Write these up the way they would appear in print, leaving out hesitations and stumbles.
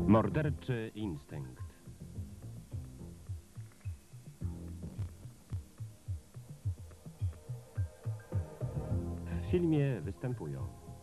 Morderczy instynkt. W filmie występują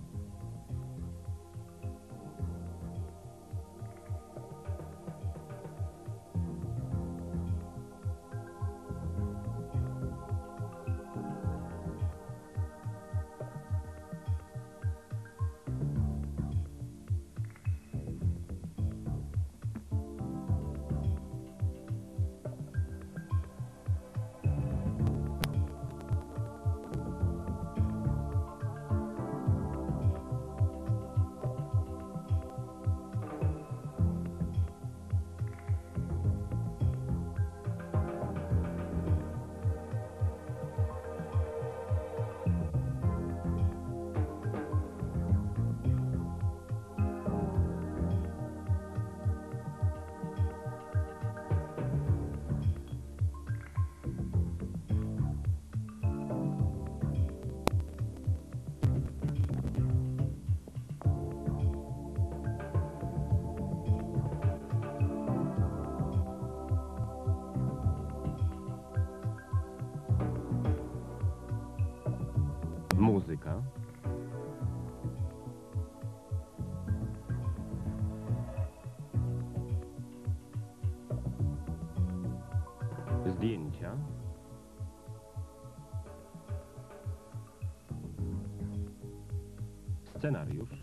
muzyka, zdjęcia, scenariusz,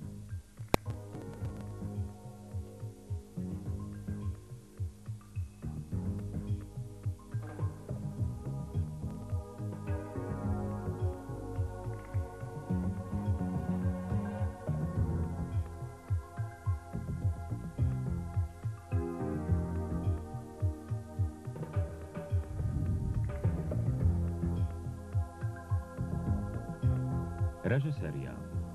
reżyseria.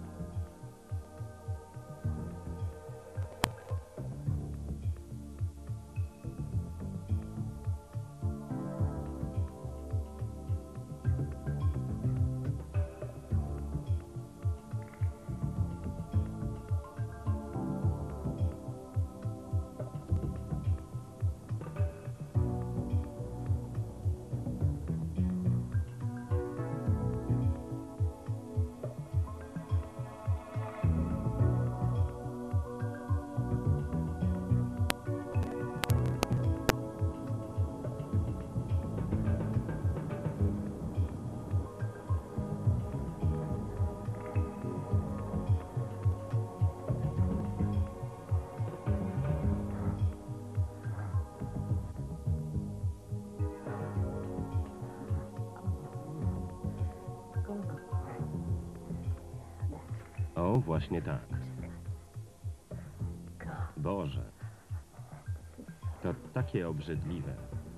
O, właśnie tak. Boże, to takie obrzydliwe.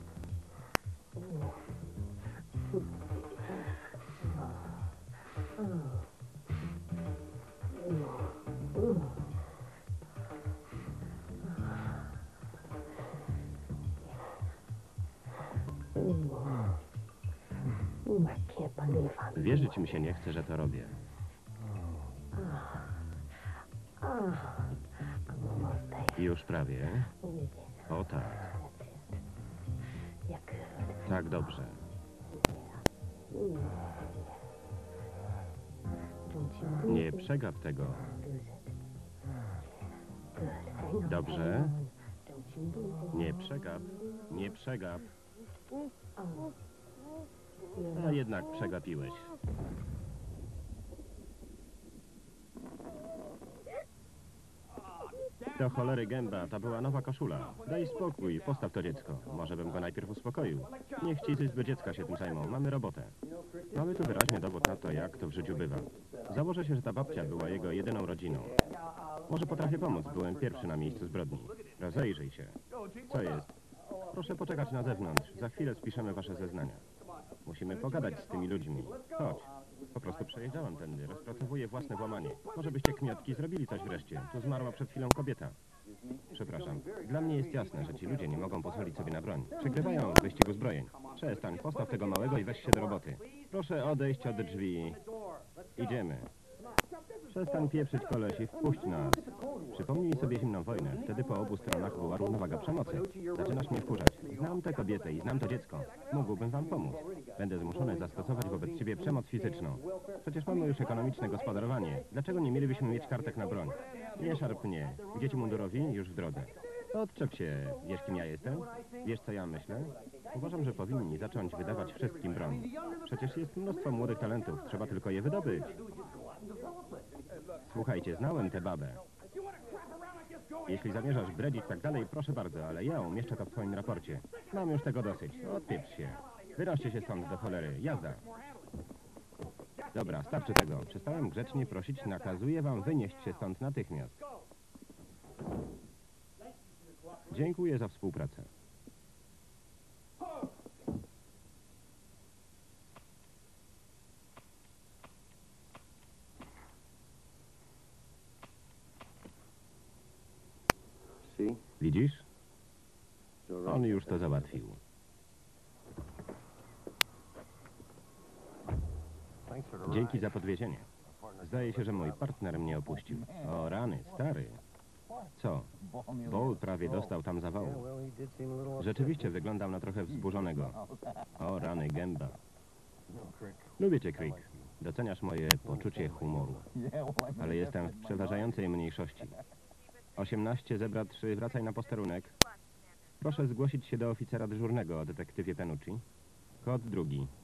Wierzyć mi się nie chce, że to robię. Już prawie. O tak. Tak dobrze. Nie przegap tego. Dobrze. Nie przegap. Nie przegap. A jednak przegapiłeś. Do cholery gęba, to była nowa koszula. Daj spokój, postaw to dziecko. Może bym go najpierw uspokoił. Niech ci z izby dziecka się tym zajmą, mamy robotę. Mamy tu wyraźnie dowód na to, jak to w życiu bywa. Założę się, że ta babcia była jego jedyną rodziną. Może potrafię pomóc, byłem pierwszy na miejscu zbrodni. Rozejrzyj się. Co jest? Proszę poczekać na zewnątrz, za chwilę spiszemy wasze zeznania. Musimy pogadać z tymi ludźmi. Chodź. Po prostu przejeżdżałam tędy, rozpracowuję własne włamanie. Może byście kmiotki zrobili coś wreszcie. Tu zmarła przed chwilą kobieta. Przepraszam. Dla mnie jest jasne, że ci ludzie nie mogą pozwolić sobie na broń. Przegrywają w wyścigu zbrojeń. Przestań, postaw tego małego i weź się do roboty. Proszę odejść od drzwi. Idziemy. Przestań pieprzyć, koleś, i wpuść nas. Przypomnij sobie zimną wojnę. Wtedy po obu stronach była równowaga przemocy. Zaczynasz mnie wkurzać. Znam tę kobietę i znam to dziecko. Mógłbym wam pomóc. Będę zmuszony zastosować wobec ciebie przemoc fizyczną. Przecież mamy już ekonomiczne gospodarowanie. Dlaczego nie mielibyśmy mieć kartek na broń? Nie szarp mnie. Dzieci mundurowi już w drodze. Odczep się. Wiesz, kim ja jestem? Wiesz, co ja myślę? Uważam, że powinni zacząć wydawać wszystkim broń. Przecież jest mnóstwo młodych talentów. Trzeba tylko je wydobyć. Słuchajcie, znałem tę babę. Jeśli zamierzasz bredzić tak dalej, proszę bardzo, ale ja umieszczę to w swoim raporcie. Mam już tego dosyć. Odpieprz się. Wynoście się stąd do cholery. Jazda. Dobra, starczy tego. Przestałem grzecznie prosić, nakazuję wam wynieść się stąd natychmiast. Dziękuję za współpracę. Widzisz? On już to załatwił. Dzięki za podwiezienie. Zdaje się, że mój partner mnie opuścił. O rany, stary. Co? Ball prawie dostał tam zawału. Rzeczywiście wyglądał na trochę wzburzonego. O rany, gęba. Lubię cię, Crick. Doceniasz moje poczucie humoru. Ale jestem w przeważającej mniejszości. 18, zebra 3, wracaj na posterunek. Proszę zgłosić się do oficera dyżurnego o detektywie Penucci. Kod 2.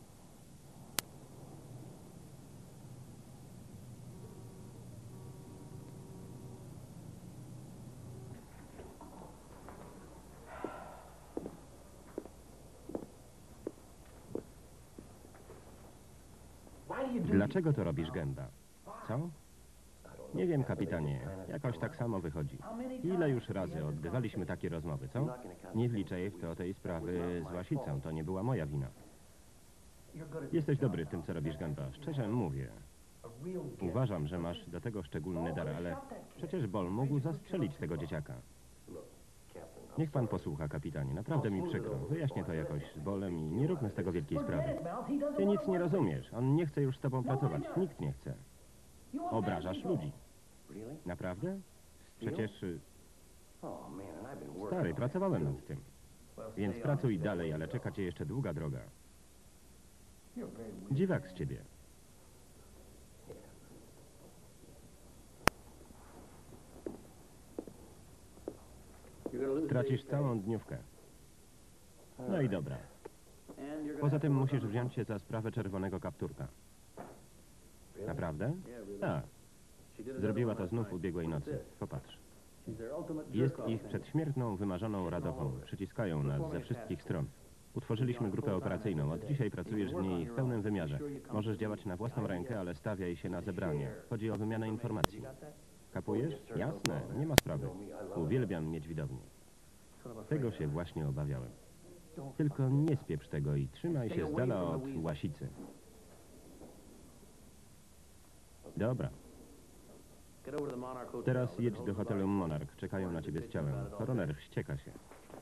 Dlaczego to robisz, gęba? Co? Nie wiem, kapitanie. Jakoś tak samo wychodzi. Ile już razy odbywaliśmy takie rozmowy, co? Nie wliczaj w to tej sprawy z Łasicą. To nie była moja wina. Jesteś dobry w tym, co robisz, gęba. Szczerze mówię. Uważam, że masz do tego szczególny dar, ale przecież Ball mógł zastrzelić tego dzieciaka. Niech pan posłucha, kapitanie. Naprawdę mi przykro. Wyjaśnię to jakoś z Ballem i nie róbmy z tego wielkiej sprawy. Ty nic nie rozumiesz. On nie chce już z tobą pracować. Nikt nie chce. Obrażasz ludzi. Naprawdę? Przecież... Stary, pracowałem nad tym. Więc pracuj dalej, ale czeka cię jeszcze długa droga. Dziwak z ciebie. Tracisz całą dniówkę. No i dobra. Poza tym musisz wziąć się za sprawę czerwonego kapturka. Naprawdę? Tak. Zrobiła to znów ubiegłej nocy. Popatrz. Jest ich przedśmiertną, wymarzoną radochą. Przyciskają nas ze wszystkich stron. Utworzyliśmy grupę operacyjną. Od dzisiaj pracujesz w niej w pełnym wymiarze. Możesz działać na własną rękę, ale stawiaj się na zebranie. Chodzi o wymianę informacji. Kapujesz? Jasne, nie ma sprawy. Uwielbiam mieć widownię. Tego się właśnie obawiałem. Tylko nie spieprz tego i trzymaj się z dala od Łasicy. Dobra. Teraz jedź do hotelu Monarch. Czekają na ciebie z ciałem. Koroner wścieka się.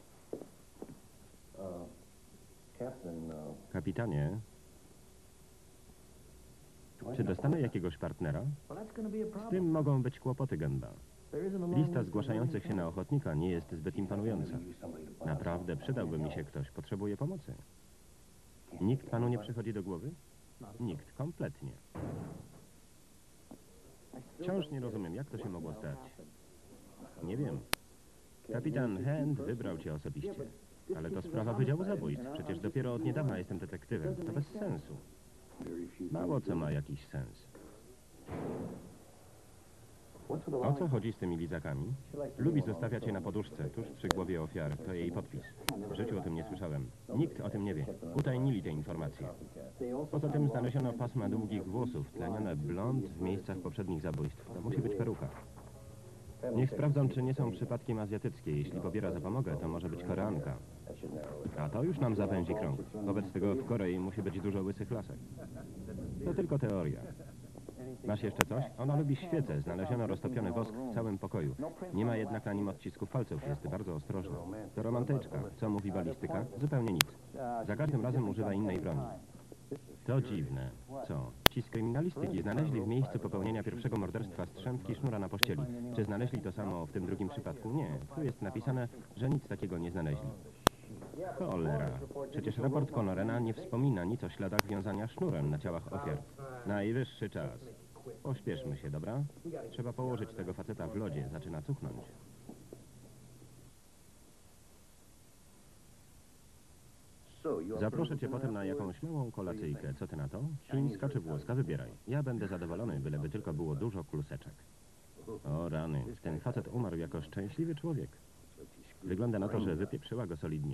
Kapitanie, czy dostanę jakiegoś partnera? Z tym mogą być kłopoty, gęba. Lista zgłaszających się na ochotnika nie jest zbyt imponująca. Naprawdę przydałby mi się ktoś. Potrzebuję pomocy. Nikt panu nie przychodzi do głowy? Nikt, kompletnie. Wciąż nie rozumiem, jak to się mogło stać. Nie wiem. Kapitan Hand wybrał cię osobiście. Ale to sprawa Wydziału Zabójstw. Przecież dopiero od niedawna jestem detektywem. To bez sensu. Mało co ma jakiś sens. O co chodzi z tymi lizakami? Lubi zostawiać je na poduszce, tuż przy głowie ofiary. To jej podpis. W życiu o tym nie słyszałem. Nikt o tym nie wie. Utajnili te informacje. Poza tym znaleziono pasma długich włosów, tlenione blond w miejscach poprzednich zabójstw. To musi być peruka. Niech sprawdzą, czy nie są przypadkiem azjatyckie. Jeśli pobiera zapomogę, to może być Koreanka. A to już nam zawęzi krąg. Wobec tego w Korei musi być dużo łysych lasek. To tylko teoria. Masz jeszcze coś? Ona lubi świece. Znaleziono roztopiony wosk w całym pokoju. Nie ma jednak na nim odcisków palców. Jest bardzo ostrożna. To romantyczka. Co mówi balistyka? Zupełnie nic. Za każdym razem używa innej broni. To dziwne. Co? Ci z kryminalistyki znaleźli w miejscu popełnienia pierwszego morderstwa strzępki sznura na pościeli. Czy znaleźli to samo w tym drugim przypadku? Nie. Tu jest napisane, że nic takiego nie znaleźli. Cholera. Przecież raport Connorena nie wspomina nic o śladach wiązania sznurem na ciałach ofiar. Najwyższy czas. Pośpieszmy się, dobra? Trzeba położyć tego faceta w lodzie. Zaczyna cuchnąć. Zaproszę cię potem na jakąś małą kolacyjkę. Co ty na to? Chińska czy włoska? Wybieraj. Ja będę zadowolony, byleby tylko było dużo kluseczek. O rany, ten facet umarł jako szczęśliwy człowiek. Wygląda na to, że wypieprzyła go solidnie.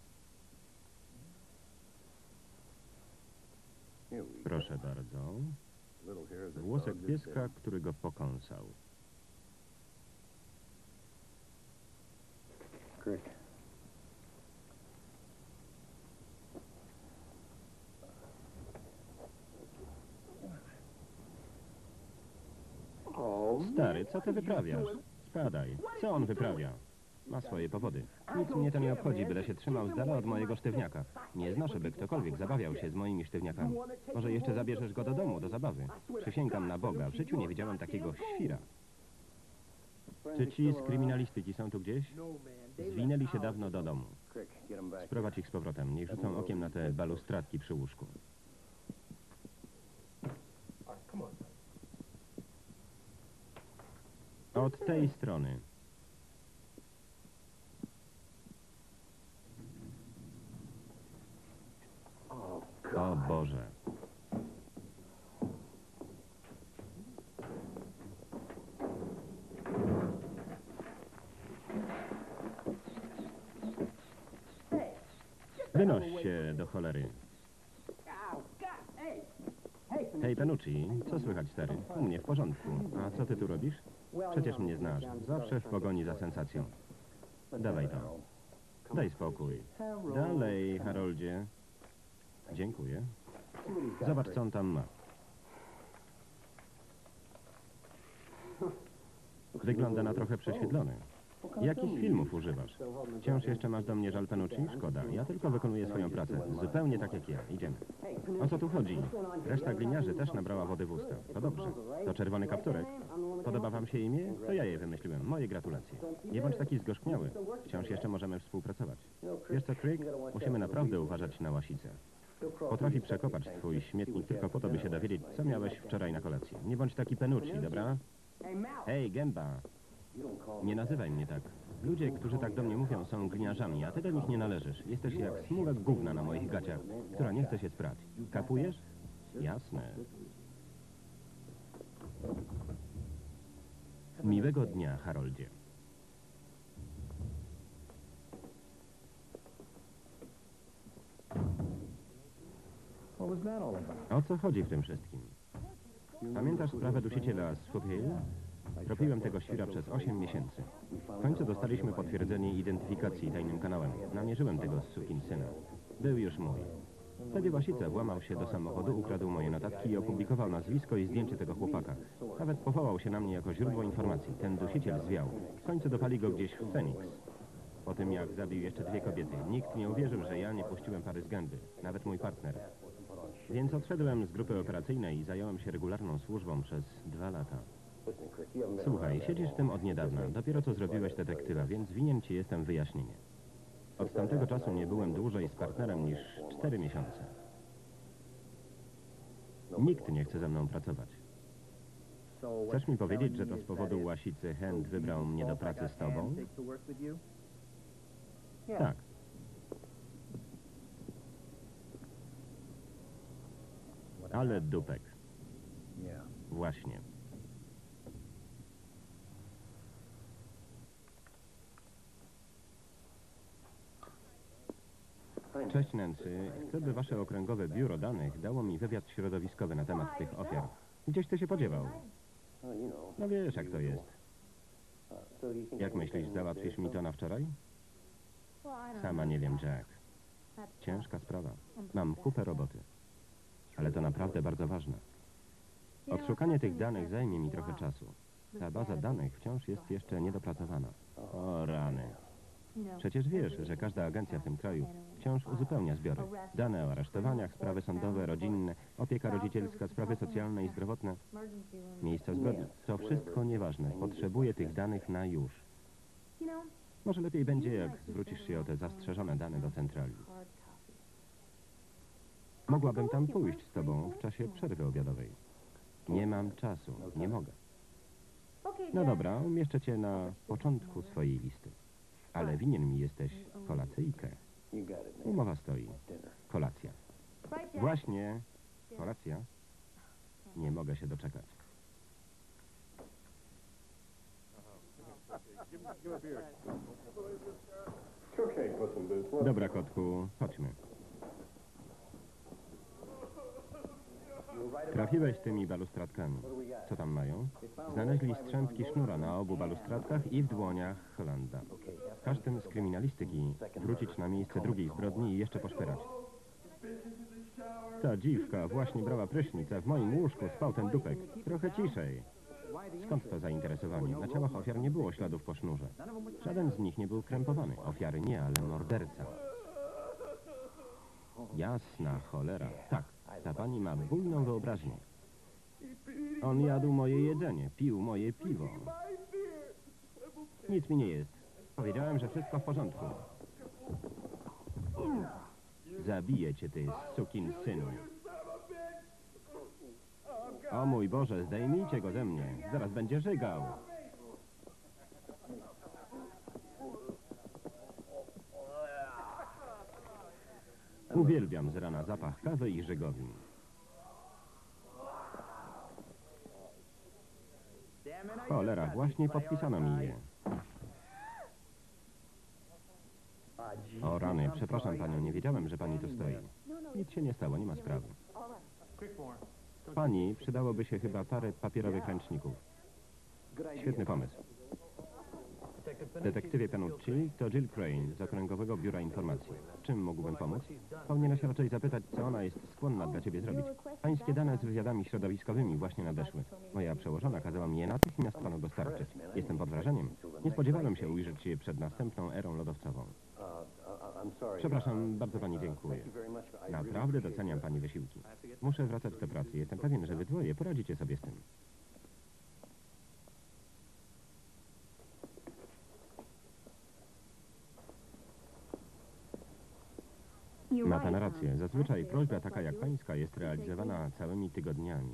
Proszę bardzo. Włosek pieska, który go pokąsał. Stary, co ty wyprawiasz? Spadaj. Co on wyprawia? Ma swoje powody. Nic mnie to nie obchodzi, byle się trzymał z dala od mojego sztywniaka. Nie znoszę, by ktokolwiek zabawiał się z moimi sztywniakami. Może jeszcze zabierzesz go do domu, do zabawy. Przysięgam na Boga, w życiu nie widziałem takiego świra. Czy ci z kryminalistyki są tu gdzieś? Zwinęli się dawno do domu. Sprowadź ich z powrotem. Niech rzucą okiem na te balustradki przy łóżku. Od tej strony. O Boże. Wynoś się do cholery. Hej, Penucci, co słychać, stary? U mnie w porządku. A co ty tu robisz? Przecież mnie znasz. Zawsze w pogoni za sensacją. Dawaj to. Daj spokój. Dalej, Haroldzie. Dziękuję. Zobacz, co on tam ma. Wygląda na trochę prześwietlony. Jakich filmów używasz? Wciąż jeszcze masz do mnie żal, Penucci? Szkoda. Ja tylko wykonuję swoją pracę. Zupełnie tak jak ja. Idziemy. O co tu chodzi? Reszta gliniarzy też nabrała wody w usta. To dobrze. To czerwony kapturek. Podoba wam się imię? To ja je wymyśliłem. Moje gratulacje. Nie bądź taki zgorzkniały. Wciąż jeszcze możemy współpracować. Wiesz co, Crick? Musimy naprawdę uważać na łasicę. Potrafi przekopać twój śmietnik tylko po to, by się dowiedzieć, co miałeś wczoraj na kolację. Nie bądź taki Penucci, dobra? Hej, gęba! Nie nazywaj mnie tak. Ludzie, którzy tak do mnie mówią, są gliniarzami, a ty do nich nie należysz. Jesteś jak smulek gówna na moich gaciach, która nie chce się sprać. Kapujesz? Jasne. Miłego dnia, Haroldzie. O co chodzi w tym wszystkim? Pamiętasz sprawę dusiciela z Foothill? Tropiłem tego świra przez 8 miesięcy. W końcu dostaliśmy potwierdzenie identyfikacji tajnym kanałem. Namierzyłem tego sukinsyna. Był już mój. Wtedy Łasica włamał się do samochodu, ukradł moje notatki i opublikował nazwisko i zdjęcie tego chłopaka. Nawet powołał się na mnie jako źródło informacji. Ten dusiciel zwiał. W końcu dopali go gdzieś w Phoenix. Po tym, jak zabił jeszcze 2 kobiety, nikt nie uwierzył, że ja nie puściłem pary z gęby. Nawet mój partner. Więc odszedłem z grupy operacyjnej i zająłem się regularną służbą przez 2 lata. Słuchaj, siedzisz w tym od niedawna. Dopiero co zrobiłeś detektywa, więc winien ci jestem wyjaśnienie. Od tamtego czasu nie byłem dłużej z partnerem niż 4 miesiące. Nikt nie chce ze mną pracować. Chcesz mi powiedzieć, że to z powodu łasicy Hand wybrał mnie do pracy z tobą? Tak. Ale dupek. Właśnie. Cześć, Nancy. Chcę, by wasze okręgowe biuro danych dało mi wywiad środowiskowy na temat tych ofiar. Gdzieś ty się podziewał? No wiesz, jak to jest. Jak myślisz, załatwisz mi to na wczoraj? Sama nie wiem, Jack. Ciężka sprawa. Mam kupę roboty. Ale to naprawdę bardzo ważne. Odszukanie tych danych zajmie mi trochę czasu. Ta baza danych wciąż jest jeszcze niedopracowana. O rany. Przecież wiesz, że każda agencja w tym kraju wciąż uzupełnia zbiory. Dane o aresztowaniach, sprawy sądowe, rodzinne, opieka rodzicielska, sprawy socjalne i zdrowotne, miejsca zbrodni. To wszystko nieważne. Potrzebuję tych danych na już. Może lepiej będzie, jak zwrócisz się o te zastrzeżone dane do centrali. Mogłabym tam pójść z tobą w czasie przerwy obiadowej. Nie mam czasu, nie mogę. No dobra, umieszczę cię na początku swojej listy. Ale winien mi jesteś kolacyjkę. Umowa stoi. Kolacja. Właśnie, kolacja. Nie mogę się doczekać. Dobra, kotku, chodźmy. Trafiłeś tymi balustradkami. Co tam mają? Znaleźli strzępki sznura na obu balustradkach i w dłoniach Holanda. Każ tym z kryminalistyki wrócić na miejsce drugiej zbrodni i jeszcze poszperać. Ta dziwka właśnie brała prysznic, a w moim łóżku spał ten dupek. Trochę ciszej. Skąd to zainteresowanie? Na ciałach ofiar nie było śladów po sznurze. Żaden z nich nie był krępowany. Ofiary nie, ale morderca. Jasna cholera. Tak, ta pani ma bujną wyobraźnię. On jadł moje jedzenie, pił moje piwo. Nic mi nie jest. Powiedziałem, że wszystko w porządku. Zabiję cię, ty sukin synu. O mój Boże, zdejmijcie go ze mnie. Zaraz będzie żygał. Uwielbiam z rana zapach kawy i żygowin. Cholera, właśnie podpisano mi je. O rany, przepraszam panią, nie wiedziałem, że pani tu stoi. Nic się nie stało, nie ma sprawy. Pani, przydałoby się chyba parę papierowych ręczników. Świetny pomysł. Detektywie Penucci, to Jill Crane z Okręgowego Biura Informacji. Czym mógłbym pomóc? Powinieneś raczej zapytać, co ona jest skłonna dla ciebie zrobić. Pańskie dane z wywiadami środowiskowymi właśnie nadeszły. Moja przełożona kazała mi je natychmiast panu dostarczyć. Jestem pod wrażeniem. Nie spodziewałem się ujrzeć je przed następną erą lodowcową. Przepraszam, bardzo pani dziękuję. Naprawdę doceniam pani wysiłki. Muszę wracać do pracy. Jestem pewien, że wy dwoje poradzicie sobie z tym. Ma pan rację. Zazwyczaj prośba taka jak pańska jest realizowana całymi tygodniami.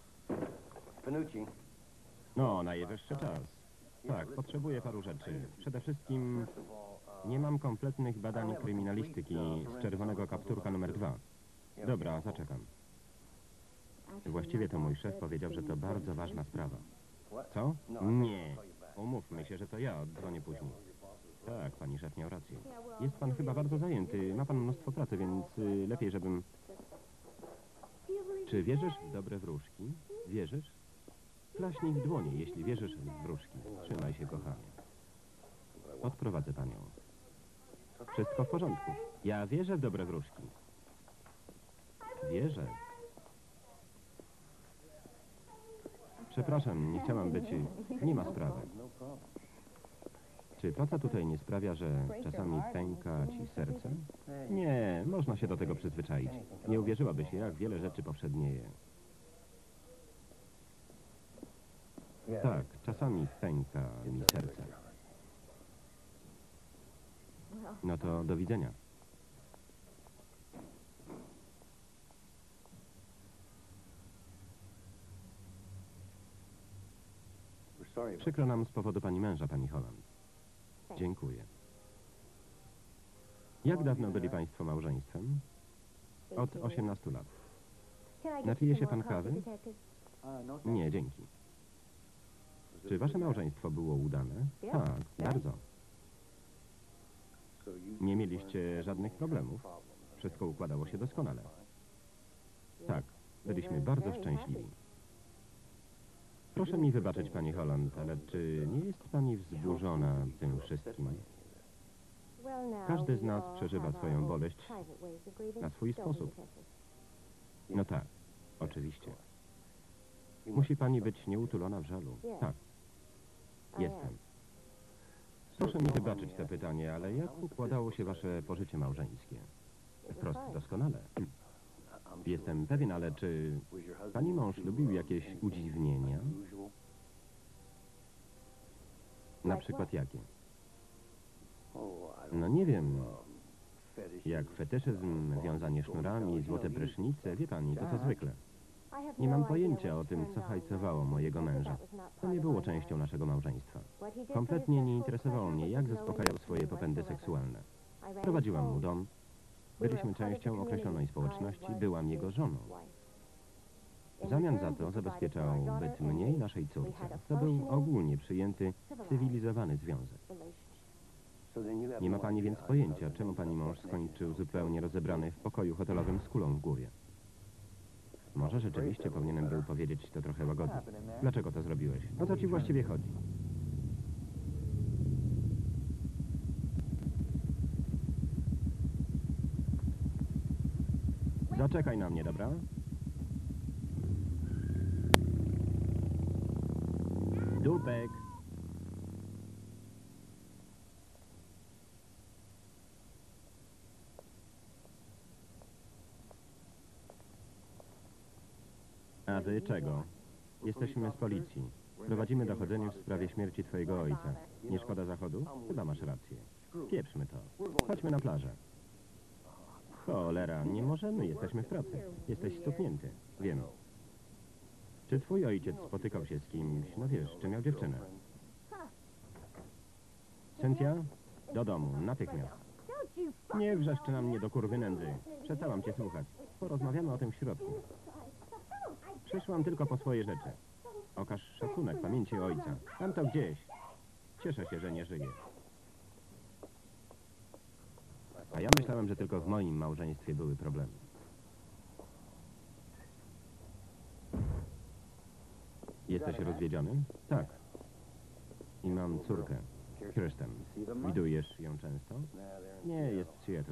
No, najwyższy czas. Tak, potrzebuję paru rzeczy. Przede wszystkim nie mam kompletnych badań kryminalistyki z czerwonego kapturka numer 2. Dobra, zaczekam. Właściwie to mój szef powiedział, że to bardzo ważna sprawa. Co? Nie. Umówmy się, że to ja oddzwonię później. Tak, pani szef miał rację. Jest pan chyba bardzo zajęty. Ma pan mnóstwo pracy, więc lepiej, żebym... Czy wierzysz w dobre wróżki? Wierzysz? Klaśnij w dłonie, jeśli wierzysz w wróżki. Trzymaj się, kochanie. Odprowadzę panią. Wszystko w porządku. Ja wierzę w dobre wróżki. Wierzę. Przepraszam, nie chciałam być... Nie ma sprawy. Czy praca tutaj nie sprawia, że czasami pęka ci serce? Nie, można się do tego przyzwyczaić. Nie uwierzyłaby się, jak wiele rzeczy powszednieje. Tak, czasami pęka mi serce. No to do widzenia. Przykro nam z powodu pani męża, pani Holland. Dziękuję. Jak dawno byli państwo małżeństwem? Od 18 lat. Napije się pan kawy? Nie, dzięki. Czy wasze małżeństwo było udane? Tak, bardzo. Nie mieliście żadnych problemów? Wszystko układało się doskonale. Tak, byliśmy bardzo szczęśliwi. Proszę mi wybaczyć, pani Holland, ale czy nie jest pani wzburzona tym wszystkim? Każdy z nas przeżywa swoją boleść na swój sposób. No tak, oczywiście. Musi pani być nieutulona w żalu. Tak, jestem. Proszę mi wybaczyć to pytanie, ale jak układało się wasze pożycie małżeńskie? Wprost doskonale. Jestem pewien, ale czy pani mąż lubił jakieś udziwnienia? Na przykład jakie? No nie wiem, jak fetyszyzm, wiązanie sznurami, złote prysznice, wie pani, to zwykle. Nie mam pojęcia o tym, co hajcowało mojego męża. To nie było częścią naszego małżeństwa. Kompletnie nie interesowało mnie, jak zaspokajał swoje popędy seksualne. Prowadziłam mu dom, byliśmy częścią określonej społeczności, byłam jego żoną. W zamian za to zabezpieczał byt mnie i naszej córce. To był ogólnie przyjęty, cywilizowany związek. Nie ma pani więc pojęcia, czemu pani mąż skończył zupełnie rozebrany w pokoju hotelowym z kulą w głowie. Może rzeczywiście powinienem był powiedzieć to trochę łagodniej. Dlaczego to zrobiłeś? O co ci właściwie chodzi? Zaczekaj na mnie, dobra? Dupek! A wy czego? Jesteśmy z policji. Prowadzimy dochodzenie w sprawie śmierci twojego ojca. Nie szkoda zachodu? Chyba masz rację. Pieprzmy to. Chodźmy na plażę. Cholera, nie możemy, jesteśmy w pracy. Jesteś stuknięty. Wiem. Czy twój ojciec spotykał się z kimś, no wiesz, czy miał dziewczynę? Cynthia? Do domu, natychmiast. Nie wrzeszczy na mnie do kurwy nędzy. Przestałam cię słuchać. Porozmawiamy o tym w środku. Przyszłam tylko po swoje rzeczy. Okaż szacunek pamięci ojca. Tam to gdzieś. Cieszę się, że nie żyje. A ja myślałem, że tylko w moim małżeństwie były problemy. Jesteś rozwiedziony? Tak. I mam córkę, Kirsten. Widujesz ją często? Nie, jest w Seattle.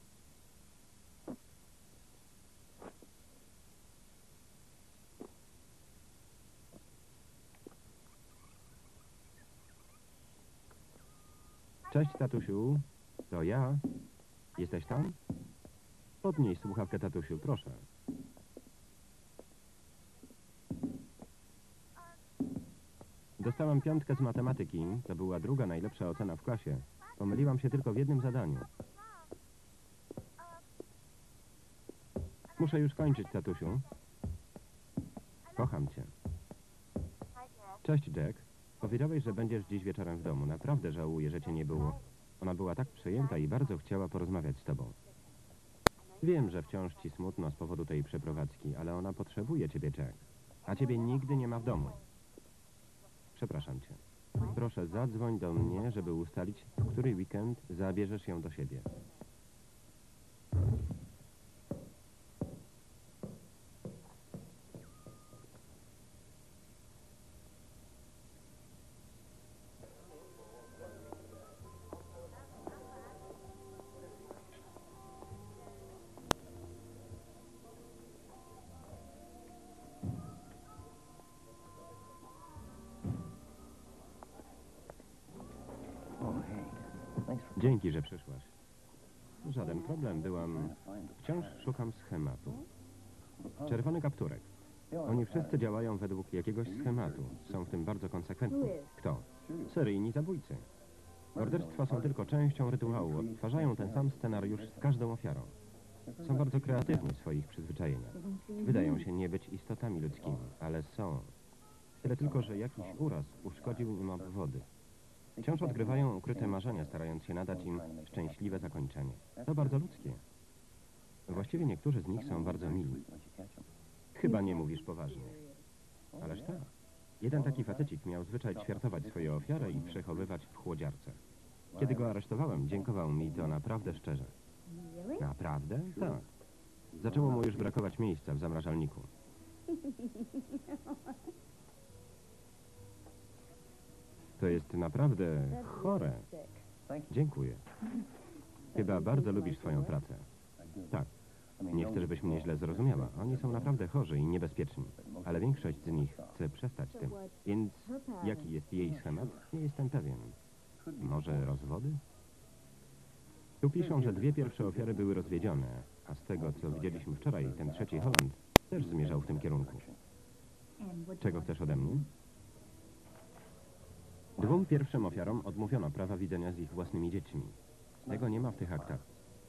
Cześć, tatusiu. To ja. Jesteś tam? Podnieś słuchawkę, tatusiu, proszę. Dostałam 5 z matematyki. To była druga najlepsza ocena w klasie. Pomyliłam się tylko w jednym zadaniu. Muszę już kończyć, tatusiu. Kocham cię. Cześć, Jack. Powiedziałeś, że będziesz dziś wieczorem w domu. Naprawdę żałuję, że cię nie było. Ona była tak przejęta i bardzo chciała porozmawiać z tobą. Wiem, że wciąż ci smutno z powodu tej przeprowadzki, ale ona potrzebuje ciebie, Jack. A ciebie nigdy nie ma w domu. Przepraszam cię. Proszę, zadzwoń do mnie, żeby ustalić, w który weekend zabierzesz ją do siebie. Dzięki, że przyszłaś. Żaden problem, Wciąż szukam schematu. Czerwony kapturek. Oni wszyscy działają według jakiegoś schematu. Są w tym bardzo konsekwentni. Kto? Seryjni zabójcy. Morderstwa są tylko częścią rytuału. Odtwarzają ten sam scenariusz z każdą ofiarą. Są bardzo kreatywni w swoich przyzwyczajeniach. Wydają się nie być istotami ludzkimi, ale są. Tyle tylko, że jakiś uraz uszkodził im obwody. Wciąż odgrywają ukryte marzenia, starając się nadać im szczęśliwe zakończenie. To bardzo ludzkie. Właściwie niektórzy z nich są bardzo mili. Chyba nie mówisz poważnie. Ależ tak. Jeden taki facecik miał zwyczaj ćwiartować swoje ofiary i przechowywać w chłodziarce. Kiedy go aresztowałem, dziękował mi to naprawdę szczerze. Naprawdę? Tak. Zaczęło mu już brakować miejsca w zamrażalniku. To jest naprawdę chore. Dziękuję. Chyba bardzo lubisz swoją pracę. Tak. Nie chcę, żebyś mnie źle zrozumiała. Oni są naprawdę chorzy i niebezpieczni. Ale większość z nich chce przestać tym. Więc jaki jest jej schemat? Nie jestem pewien. Może Twierdzą, że dwie pierwsze ofiary były rozwiedzione, a z tego, co widzieliśmy wczoraj, ten trzeci Holland też zmierzał w tym kierunku. Czego chcesz ode mnie? Dwóm pierwszym ofiarom odmówiono prawa widzenia z ich własnymi dziećmi. Tego nie ma w tych aktach.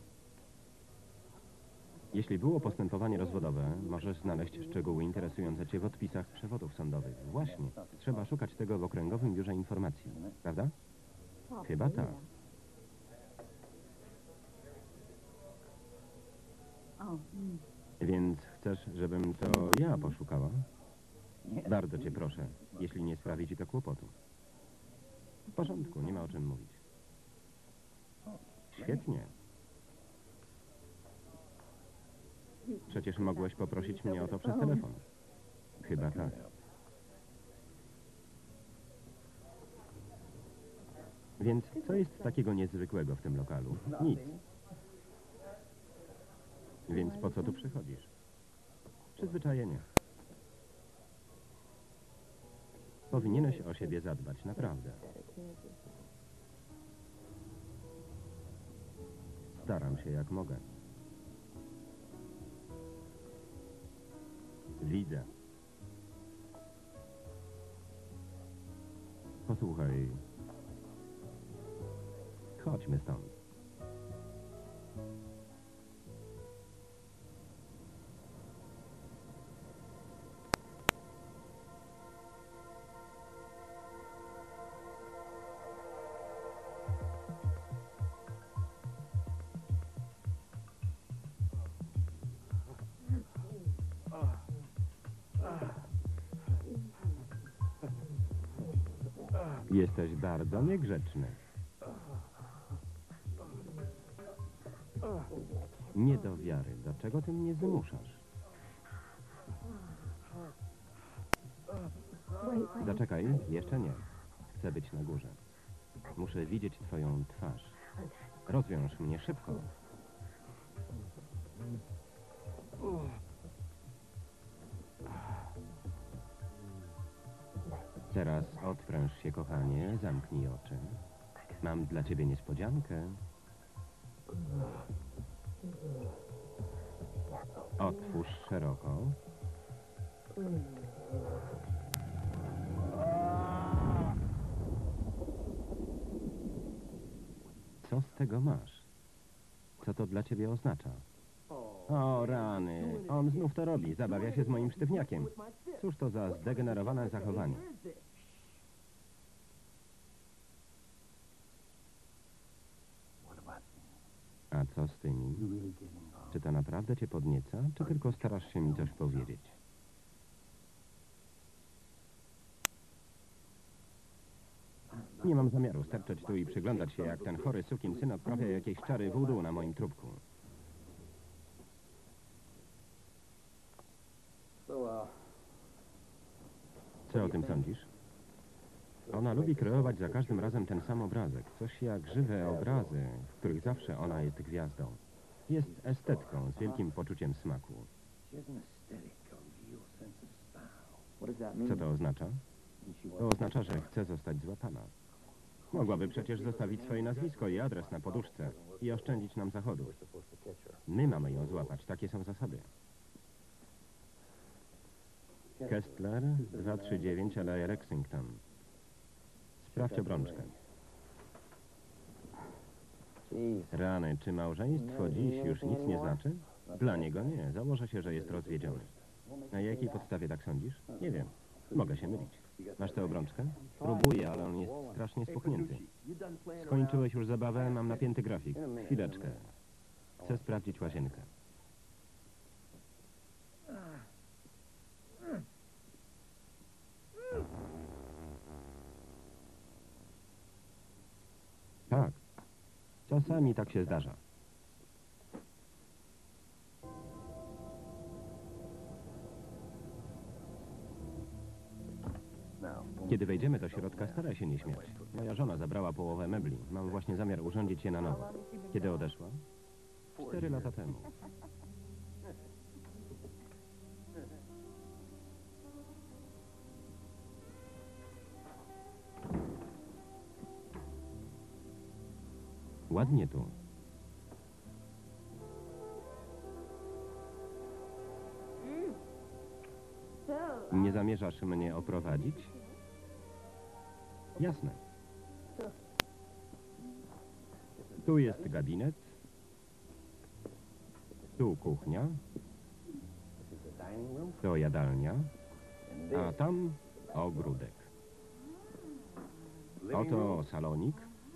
Jeśli było postępowanie rozwodowe, możesz znaleźć szczegóły interesujące Cię w odpisach przewodów sądowych. Właśnie, trzeba szukać tego w Okręgowym Biurze Informacji, prawda? Chyba tak. Więc chcesz, żebym to ja poszukała? Bardzo Cię proszę, jeśli nie sprawi Ci to kłopotu. W porządku, nie ma o czym mówić. Świetnie. Przecież mogłeś poprosić mnie o to przez telefon. Chyba tak. Więc co jest takiego niezwykłego w tym lokalu? Nic. Więc po co tu przychodzisz? Przyzwyczajenie. Powinieneś o siebie zadbać, naprawdę. Staram się jak mogę. Widzę. Posłuchaj. Chodźmy stąd. Jesteś bardzo niegrzeczny. Nie do wiary. Do czego ty mnie zmuszasz? Zaczekaj, jeszcze nie. Chcę być na górze. Muszę widzieć twoją twarz. Rozwiąż mnie szybko. Teraz odpręż się, kochanie, zamknij oczy. Mam dla ciebie niespodziankę. Otwórz szeroko. Co z tego masz? Co to dla ciebie oznacza? O, rany. On znów to robi. Zabawia się z moim sztywniakiem. Cóż to za zdegenerowane zachowanie? A co z tymi? Czy to naprawdę cię podnieca, czy tylko starasz się mi coś powiedzieć? Nie mam zamiaru sterczeć tu i przyglądać się, jak ten chory sukinsyn odprawia jakieś czary voodoo na moim trupku. Co o tym sądzisz? Ona lubi kreować za każdym razem ten sam obrazek. Coś jak żywe obrazy, w których zawsze ona jest gwiazdą. Jest estetką z wielkim poczuciem smaku. Co to oznacza? To oznacza, że chce zostać złapana. Mogłaby przecież zostawić swoje nazwisko i adres na poduszce i oszczędzić nam zachodu. My mamy ją złapać, takie są zasady. Kestler, 239 Alea Lexington. Sprawdź obrączkę. Rany, czy małżeństwo dziś już nic nie znaczy? Dla niego nie. Założę się, że jest rozwiedziony. Na jakiej podstawie tak sądzisz? Nie wiem. Mogę się mylić. Masz tę obrączkę? Próbuję, ale on jest strasznie spuchnięty. Skończyłeś już zabawę? Mam napięty grafik. Chwileczkę. Chcę sprawdzić łazienkę. Tak. Czasami tak się zdarza. Kiedy wejdziemy do środka, staraj się nie śmiać. Moja żona zabrała połowę mebli. Mam właśnie zamiar urządzić je na nowo. Kiedy odeszła? 4 lata temu. Ładnie tu. Nie zamierzasz mnie oprowadzić? Jasne. Tu jest gabinet. Tu kuchnia. To jadalnia. A tam ogródek. Oto salonik.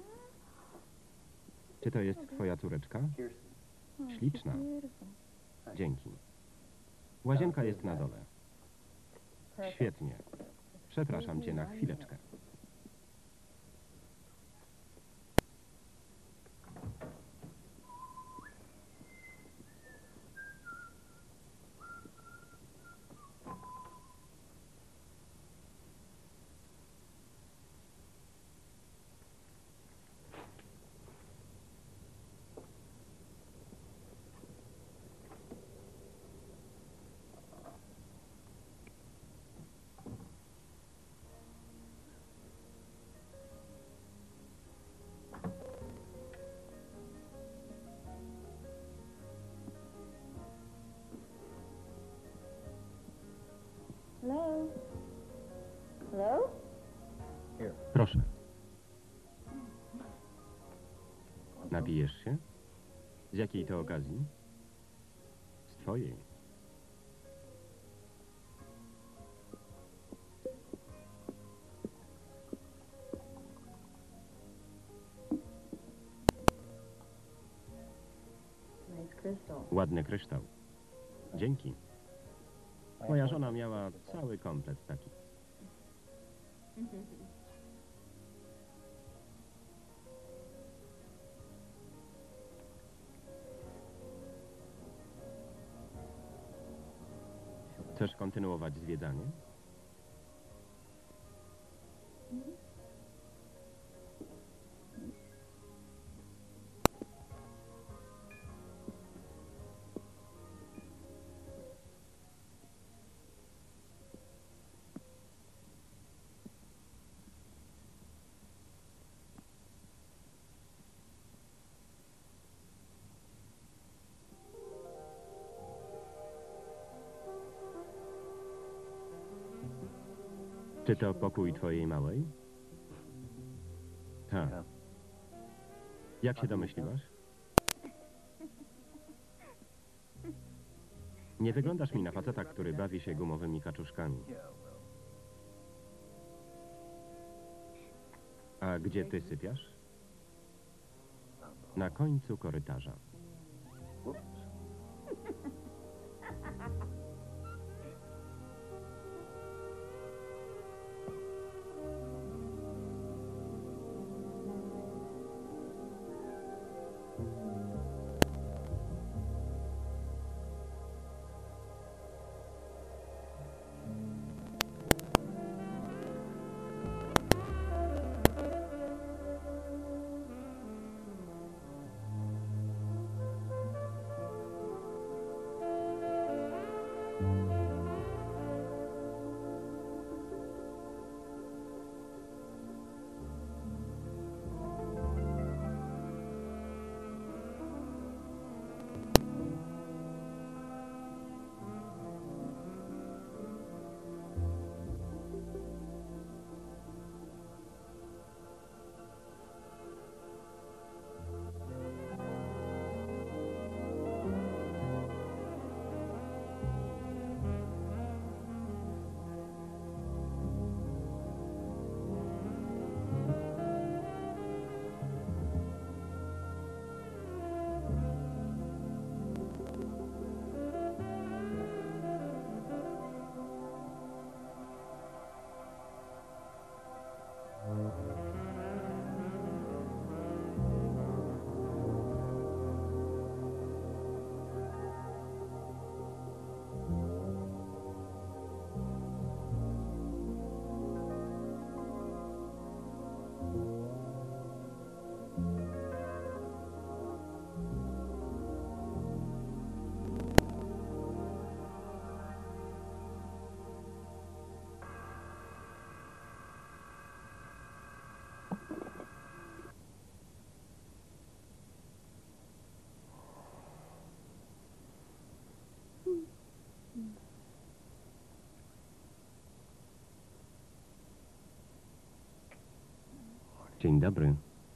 Czy to jest twoja córeczka? Śliczna. Dzięki. Łazienka jest na dole. Świetnie. Przepraszam cię na chwileczkę. Hello? Hello? Proszę. Napijesz się? Z jakiej to okazji? Z twojej. Nice crystal. Ładny kryształ. Dzięki. Moja żona miała cały komplet taki. Chcesz kontynuować zwiedzanie? Czy to pokój twojej małej? Tak. Jak się domyśliłaś? Nie wyglądasz mi na faceta, który bawi się gumowymi kaczuszkami. A gdzie ty sypiasz? Na końcu korytarza. Dzień dobry.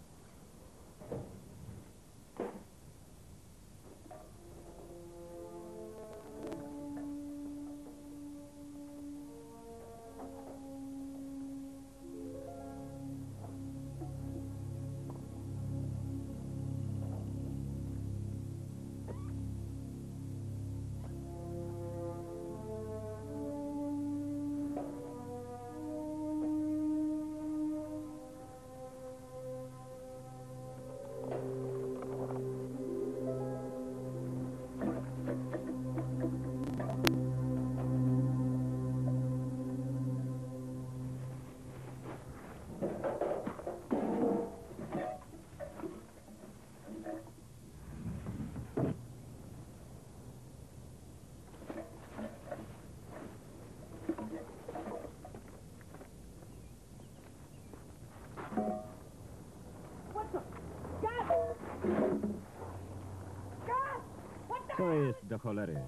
Co jest do cholery?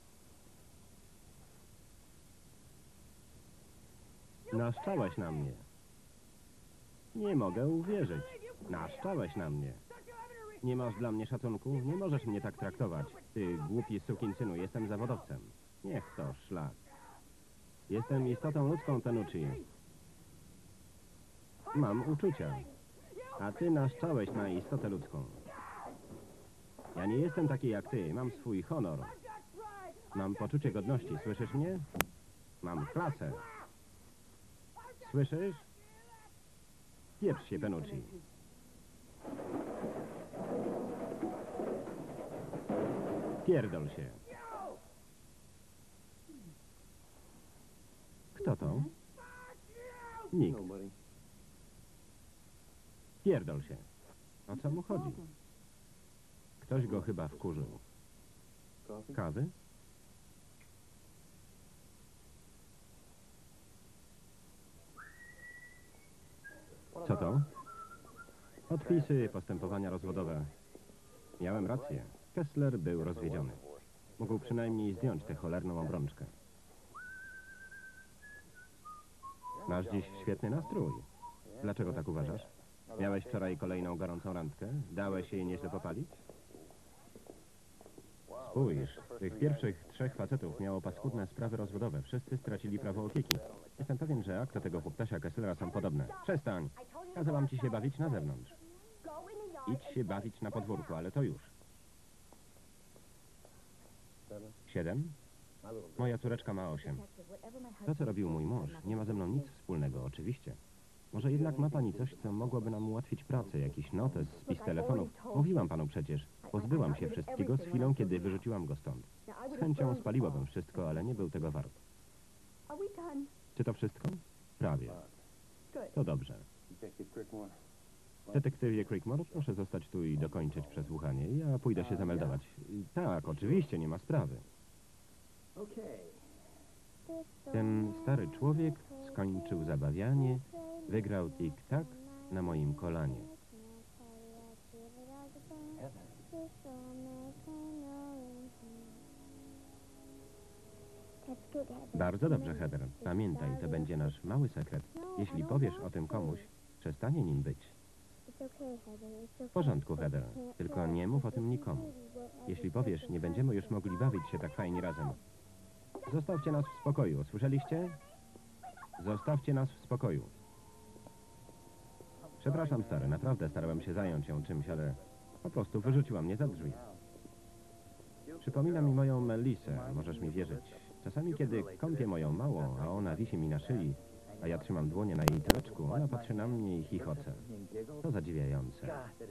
Naszczałeś na mnie. Nie mogę uwierzyć. Naszczałeś na mnie. Nie masz dla mnie szacunku? Nie możesz mnie tak traktować. Ty głupi sukinsynu, jestem zawodowcem. Niech to szlak. Jestem istotą ludzką, Tenucci. Mam uczucia. A ty naszczałeś na istotę ludzką. Ja nie jestem taki jak ty. Mam swój honor. Mam poczucie godności. Słyszysz mnie? Mam klasę. Słyszysz? Pieprz się, Penucci. Pierdol się. Kto to? Nikt. Pierdol się. O co mu chodzi? Ktoś go chyba wkurzył. Kawy? Co to? Odpisy, postępowania rozwodowe. Miałem rację. Kessler był rozwiedziony. Mógł przynajmniej zdjąć tę cholerną obrączkę. Masz dziś świetny nastrój. Dlaczego tak uważasz? Miałeś wczoraj kolejną gorącą randkę? Dałeś jej nieźle popalić? Spójrz, tych pierwszych 3 facetów miało paskudne sprawy rozwodowe. Wszyscy stracili prawo opieki. Jestem pewien, że akty tego chłoptasia Kesslera są podobne. Przestań! Kazałam ci się bawić na zewnątrz. Idź się bawić na podwórku, ale to już. 7? Moja córeczka ma 8. To, co robił mój mąż, nie ma ze mną nic wspólnego, oczywiście. Może jednak ma pani coś, co mogłoby nam ułatwić pracę, jakiś notes, spis telefonów. Mówiłam panu przecież. Pozbyłam się wszystkiego z chwilą, kiedy wyrzuciłam go stąd. Z chęcią spaliłabym wszystko, ale nie był tego wart. Czy to wszystko? Prawie. To dobrze. Detektywie Creekmore, proszę zostać tu i dokończyć przesłuchanie. Ja pójdę się zameldować. Tak, oczywiście, nie ma sprawy. Ten stary człowiek skończył zabawianie, wygrał tik-tak na moim kolanie. Bardzo dobrze, Heather. Pamiętaj, to będzie nasz mały sekret. Jeśli powiesz o tym komuś, przestanie nim być. W porządku, Heather. Tylko nie mów o tym nikomu. Jeśli powiesz, nie będziemy już mogli bawić się tak fajnie razem. Zostawcie nas w spokoju, słyszeliście? Zostawcie nas w spokoju. Przepraszam, stary, naprawdę starałem się zająć ją czymś, ale po prostu wyrzuciła mnie za drzwi. Przypomina mi moją Melisę, możesz mi wierzyć. Czasami, kiedy kąpię moją małą, a ona wisi mi na szyi, a ja trzymam dłonie na jej tyłeczku, ona patrzy na mnie i chichoce. To zadziwiające.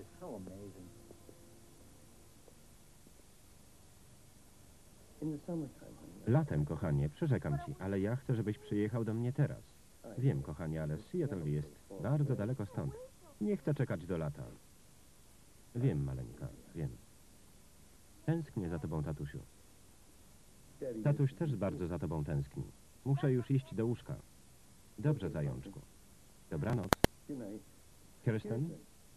Latem, kochanie, przyrzekam ci, ale ja chcę, żebyś przyjechał do mnie teraz. Wiem, kochanie, ale Seattle jest bardzo daleko stąd. Nie chcę czekać do lata. Wiem, maleńka, wiem. Tęsknię za tobą, tatusiu. Tatuś też bardzo za tobą tęskni. Muszę już iść do łóżka. Dobrze, zajączku. Dobranoc. Kirsten?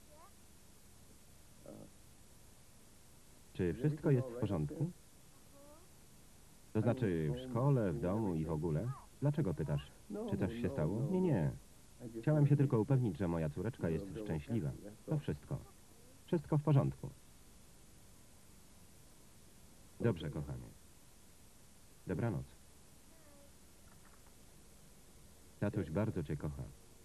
Czy wszystko jest w porządku? To znaczy w szkole, w domu i w ogóle? Dlaczego pytasz? Czy coś się stało? Nie, nie. Chciałem się tylko upewnić, że moja córeczka jest szczęśliwa. To wszystko. Wszystko w porządku. Dobrze, kochanie. Dobranoc. Tatuś bardzo cię kocha.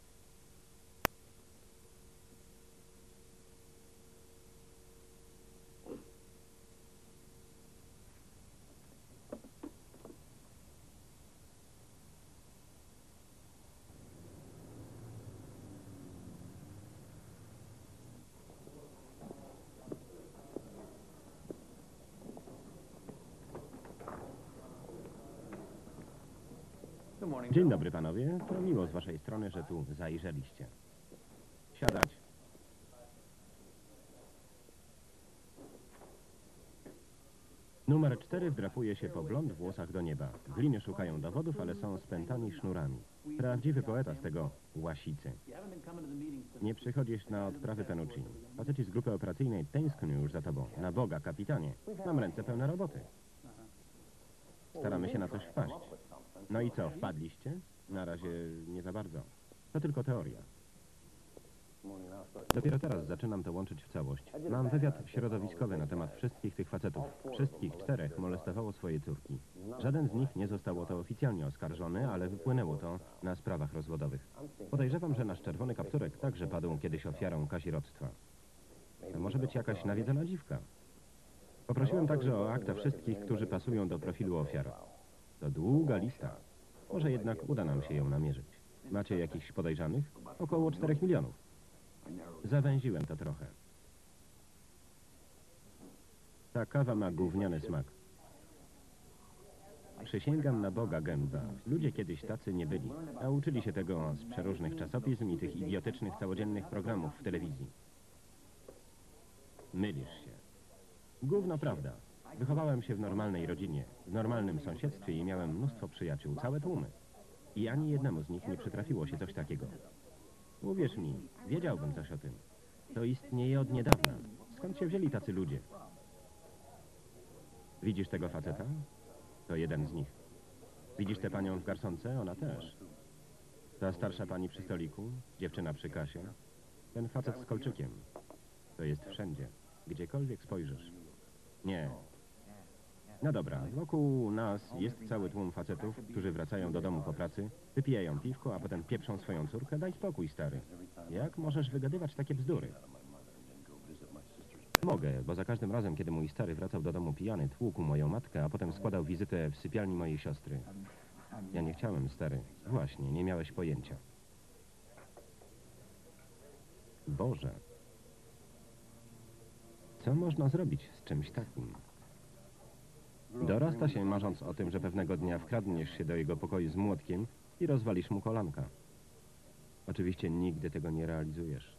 Dzień dobry, panowie. To miło z waszej strony, że tu zajrzeliście. Siadać. Numer 4 wdrapuje się po blond włosach do nieba. Gliny szukają dowodów, ale są spętani sznurami. Prawdziwy poeta z tego łasicy. Nie przychodzisz na odprawy Penucci. Faceci z grupy operacyjnej tęsknią już za tobą. Na Boga, kapitanie. Mam ręce pełne roboty. Staramy się na coś wpaść. No i co, wpadliście? Na razie nie za bardzo. To tylko teoria. Dopiero teraz zaczynam to łączyć w całość. Mam wywiad środowiskowy na temat wszystkich tych facetów. Wszystkich 4 molestowało swoje córki. Żaden z nich nie został o to oficjalnie oskarżony, ale wypłynęło to na sprawach rozwodowych. Podejrzewam, że nasz czerwony kapturek także padł kiedyś ofiarą kazirodztwa. To może być jakaś nawiedzona dziwka. Poprosiłem także o akta wszystkich, którzy pasują do profilu ofiar. To długa lista. Może jednak uda nam się ją namierzyć. Macie jakichś podejrzanych? Około 4 milionów. Zawęziłem to trochę. Ta kawa ma gówniany smak. Przysięgam na Boga, gęba. Ludzie kiedyś tacy nie byli, a uczyli się tego z przeróżnych czasopism i tych idiotycznych całodziennych programów w telewizji. Mylisz się. Gówno prawda. Wychowałem się w normalnej rodzinie, w normalnym sąsiedztwie i miałem mnóstwo przyjaciół, całe tłumy. I ani jednemu z nich nie przytrafiło się coś takiego. Uwierz mi, wiedziałbym coś o tym. To istnieje od niedawna. Skąd się wzięli tacy ludzie? Widzisz tego faceta? To jeden z nich. Widzisz tę panią w garsonce? Ona też. Ta starsza pani przy stoliku? Dziewczyna przy kasie? Ten facet z kolczykiem. To jest wszędzie. Gdziekolwiek spojrzysz. Nie. No dobra, wokół nas jest cały tłum facetów, którzy wracają do domu po pracy, wypijają piwko, a potem pieprzą swoją córkę. Daj spokój, stary. Jak możesz wygadywać takie bzdury? Mogę, bo za każdym razem, kiedy mój stary wracał do domu pijany, tłukł moją matkę, a potem składał wizytę w sypialni mojej siostry. Ja nie chciałem, stary. Właśnie, nie miałeś pojęcia. Boże. Co można zrobić z czymś takim? Dorasta się marząc o tym, że pewnego dnia wkradniesz się do jego pokoju z młotkiem i rozwalisz mu kolanka. Oczywiście nigdy tego nie realizujesz.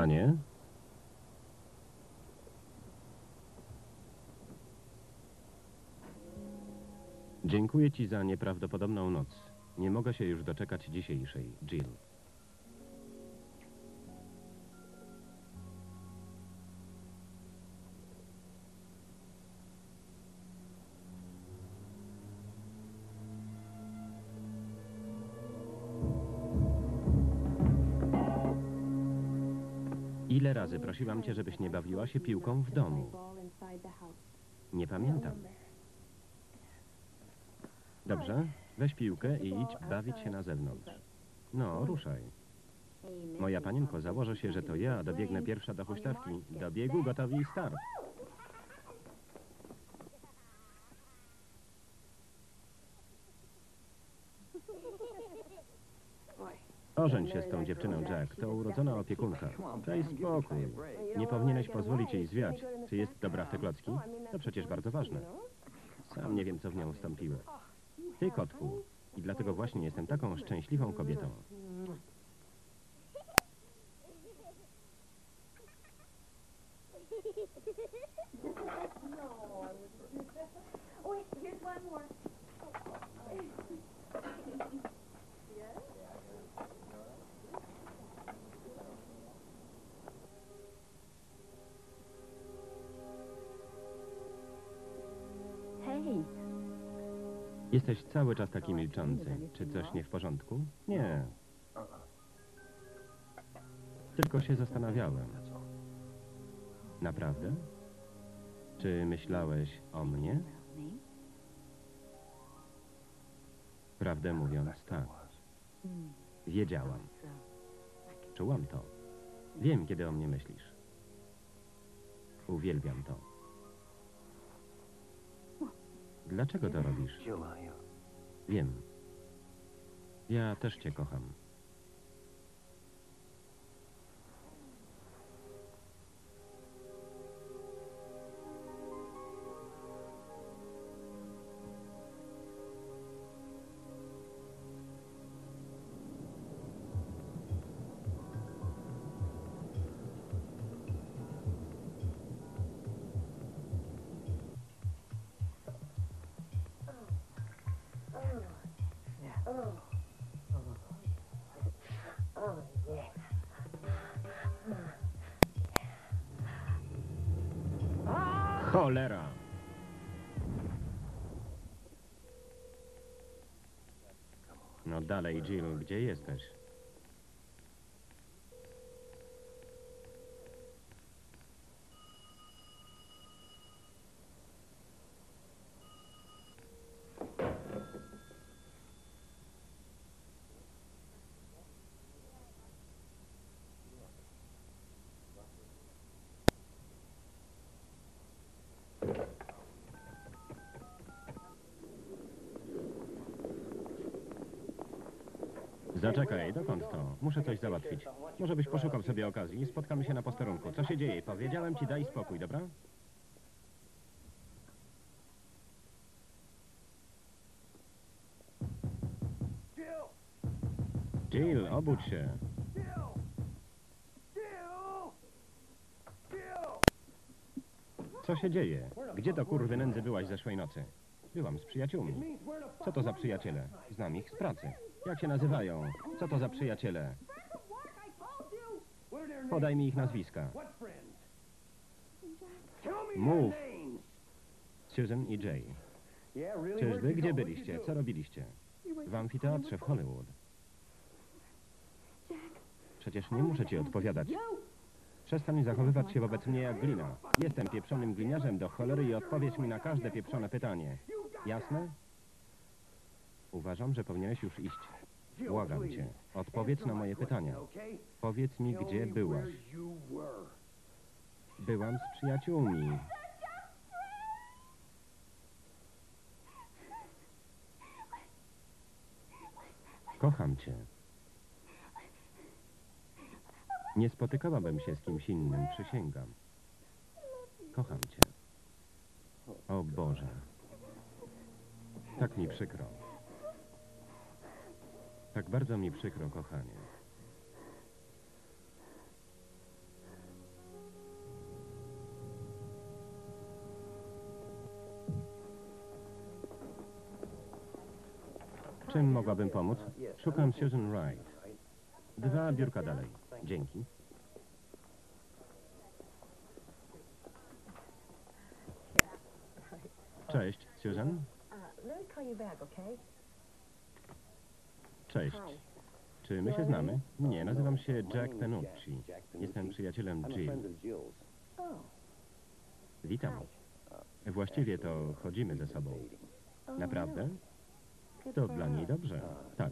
Kochanie? Dziękuję ci za nieprawdopodobną noc. Nie mogę się już doczekać dzisiejszej, Jill. Ile razy prosiłam cię, żebyś nie bawiła się piłką w domu? Nie pamiętam. Dobrze, weź piłkę i idź bawić się na zewnątrz. No, ruszaj. Moja panienko, założę się, że to ja dobiegnę pierwsza do huśtawki. Do biegu, gotowi i start. Ożeń się z tą dziewczyną, Jack. To urodzona opiekunka. Daj spokój. Nie powinieneś pozwolić jej zwiać. Czy jest dobra w te klocki? To przecież bardzo ważne. Sam nie wiem, co w nią wstąpiło. Ty, kotku. I dlatego właśnie jestem taką szczęśliwą kobietą. Hej, Jesteś cały czas taki milczący. Czy coś nie w porządku? Nie. Tylko się zastanawiałem. Naprawdę? Czy myślałeś o mnie? Prawdę mówiąc, tak. Wiedziałam. Czułam to. Wiem, kiedy o mnie myślisz. Uwielbiam to. Dlaczego to robisz? Wiem. Ja też cię kocham. Cholera! No dalej, Jill, gdzie jesteś? Zaczekaj, dokąd to? Muszę coś załatwić. Może byś poszukał sobie okazji. Spotkamy się na posterunku. Co się dzieje? Powiedziałem ci, daj spokój, dobra? Jill, obudź się. Co się dzieje? Gdzie do kurwy nędzy byłaś zeszłej nocy? Byłam z przyjaciółmi. Co to za przyjaciele? Znam ich z pracy. Jak się nazywają? Co to za przyjaciele? Podaj mi ich nazwiska. Mów. Susan i Jay. Czyżby? Gdzie byliście? Co robiliście? W amfiteatrze w Hollywood. Przecież nie muszę ci odpowiadać. Przestań zachowywać się wobec mnie jak glina. Jestem pieprzonym gliniarzem do cholery i odpowiedz mi na każde pieprzone pytanie. Jasne? Uważam, że powinieneś już iść. Błagam cię, odpowiedz na moje pytania. Powiedz mi, gdzie byłaś. Byłam z przyjaciółmi. Kocham cię. Nie spotykałabym się z kimś innym, przysięgam. Kocham cię. O Boże. Tak mi przykro. Tak bardzo mi przykro, kochanie. Czym mogłabym pomóc? Szukam Susan Wright. 2 biurka dalej. Dzięki. Cześć, Susan. Let me call you back, okay? Cześć. Czy my się znamy? Nie, nazywam się Jack Penucci. Jestem przyjacielem Jill. Oh, Witam. Właściwie to chodzimy ze sobą. Naprawdę? To dla niej dobrze. Tak.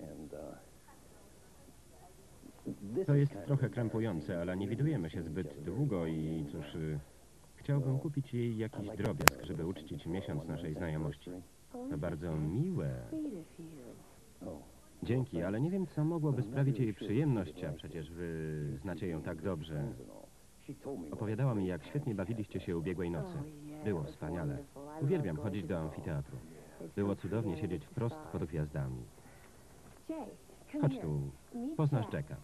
To jest trochę krępujące, ale nie widujemy się zbyt długo i cóż, chciałbym kupić jej jakiś drobiazg, żeby uczcić miesiąc naszej znajomości. To bardzo miłe. sweet of you. Dzięki, ale nie wiem, co mogłoby sprawić jej przyjemność, a przecież wy znacie ją tak dobrze. Opowiadała mi, jak świetnie bawiliście się ubiegłej nocy. Było wspaniale. Uwielbiam chodzić do amfiteatru. Było cudownie siedzieć wprost pod gwiazdami. Jay, come Chodź here. tu, Meet poznasz Jack. Jacka.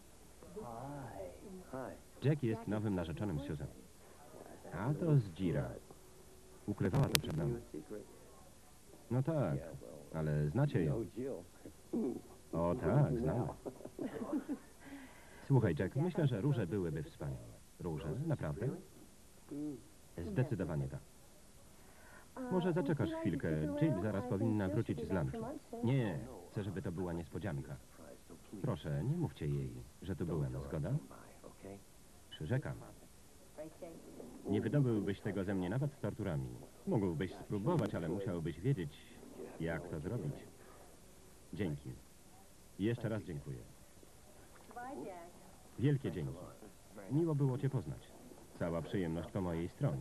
Jack jest nowym narzeczonym Susan. A to Zdzira. Ukrywała to przed nami. No tak, ale znacie ją. O tak, znamy. Słuchaj, Jack, myślę, że róże byłyby wspaniałe. Róże? Naprawdę? Zdecydowanie tak. Może zaczekasz chwilkę. Jill zaraz powinna wrócić z lunchu. Nie, chcę, żeby to była niespodzianka. Proszę, nie mówcie jej, że tu byłem, zgoda? Przyrzekam. Nie wydobyłbyś tego ze mnie nawet torturami. Mógłbyś spróbować, ale musiałbyś wiedzieć, jak to zrobić. Dzięki. Jeszcze raz dziękuję. Bye, Jack. Wielkie dzięki. Miło było cię poznać. Cała przyjemność po mojej stronie.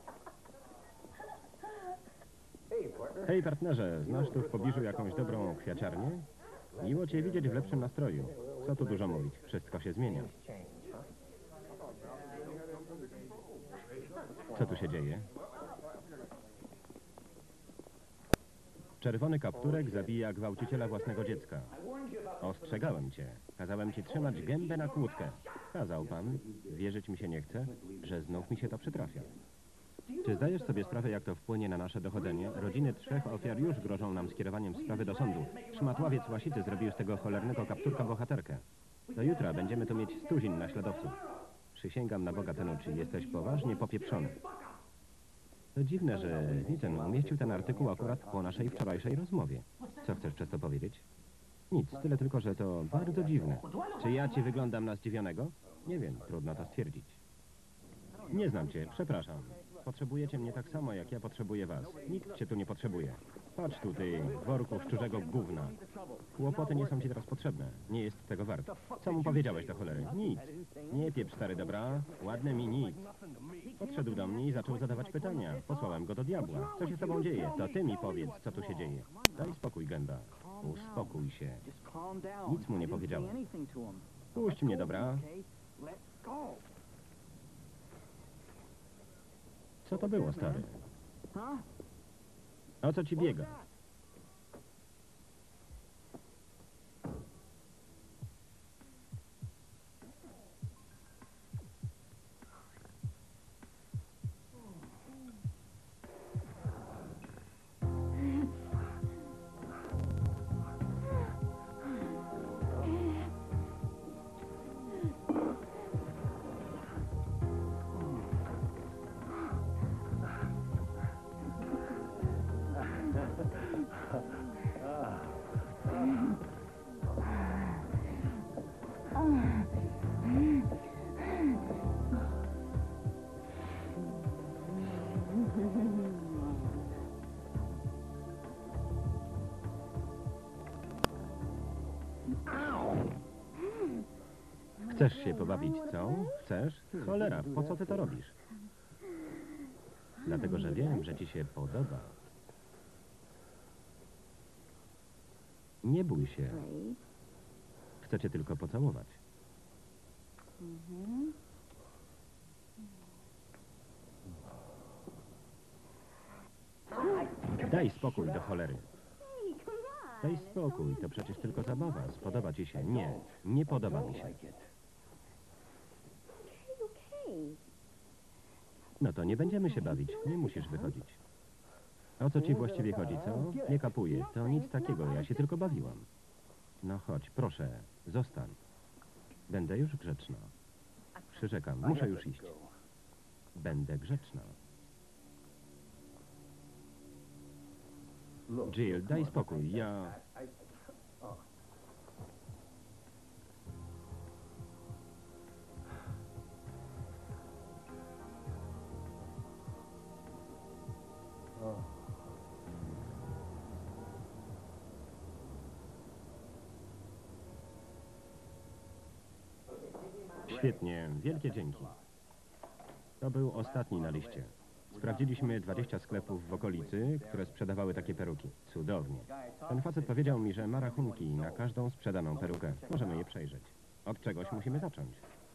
Hej, partnerze, znasz tu w pobliżu jakąś dobrą kwiaciarnię? Miło cię widzieć w lepszym nastroju. Co tu dużo mówić, wszystko się zmienia. Co tu się dzieje? Czerwony kapturek zabija gwałciciela własnego dziecka. Ostrzegałem cię. Kazałem ci trzymać gębę na kłódkę. Kazał pan, wierzyć mi się nie chce, że znów mi się to przytrafia. Czy zdajesz sobie sprawę, jak to wpłynie na nasze dochodzenie? Rodziny 3 ofiar już grożą nam skierowaniem sprawy do sądu. Szmatławiec łasity zrobił z tego cholernego kapturka bohaterkę. Do jutra będziemy tu mieć stuzin naśladowców. Przysięgam na Boga, Penucci, jesteś poważnie popieprzony. To dziwne, że Nielsen umieścił ten artykuł akurat po naszej wczorajszej rozmowie. Co chcesz przez to powiedzieć? Nic, tyle tylko, że to bardzo dziwne. Czy ja ci wyglądam na zdziwionego? Nie wiem, trudno to stwierdzić. Nie znam cię, przepraszam. Potrzebujecie mnie tak samo, jak ja potrzebuję was. Nikt cię tu nie potrzebuje. Patrz tu, ty, worku szczurzego gówna. Kłopoty nie są ci teraz potrzebne. Nie jest tego wart. Co mu powiedziałeś do cholery? Nic. Nie pieprz, stary, dobra? Ładne mi nic. Podszedł do mnie i zaczął zadawać pytania. Posłałem go do diabła. Co się z tobą dzieje? To ty mi powiedz, co tu się dzieje. Daj spokój, gęba. Uspokój się. Nic mu nie powiedziałem. Puść mnie, dobra? Co to było, stary? O co ci biega? Chcesz się pobawić, co? Chcesz? Cholera, po co ty to robisz? Dlatego, że wiem, że ci się podoba. Nie bój się. Chcę cię tylko pocałować. Daj spokój do cholery. Daj spokój, to przecież tylko zabawa. Spodoba ci się? Nie, nie podoba mi się. Okay. No to nie będziemy się bawić, nie musisz wychodzić. O co ci właściwie chodzi, co? Nie kapuję. To nic takiego, ja się tylko bawiłam. No chodź, proszę, zostań. Będę już grzeczna. Przyrzekam, muszę już iść. Będę grzeczna. Jill, daj spokój, ja... Świetnie, wielkie dzięki. To był ostatni na liście. Sprawdziliśmy 20 sklepów w okolicy, które sprzedawały takie peruki. Cudownie. Ten facet powiedział mi, że ma rachunki na każdą sprzedaną perukę. Możemy je przejrzeć. Od czegoś musimy zacząć.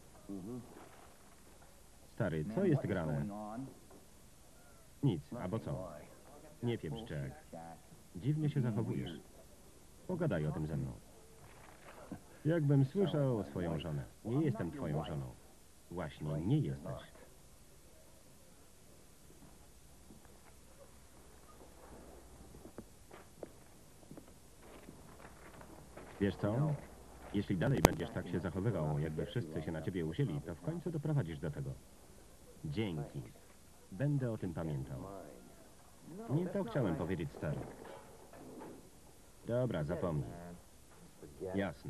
Stary, co jest grane? Nic, albo co? Nie pieprz, Jack. Dziwnie się zachowujesz. Pogadaj o tym ze mną. Jakbym słyszał o swoją żonę. Nie jestem twoją żoną. Właśnie, nie jesteś. Wiesz co? Jeśli dalej będziesz tak się zachowywał, jakby wszyscy się na ciebie uzięli, to w końcu doprowadzisz do tego. Dzięki. Będę o tym pamiętał. Nie to chciałem powiedzieć, stary. Dobra, zapomnij. Jasne.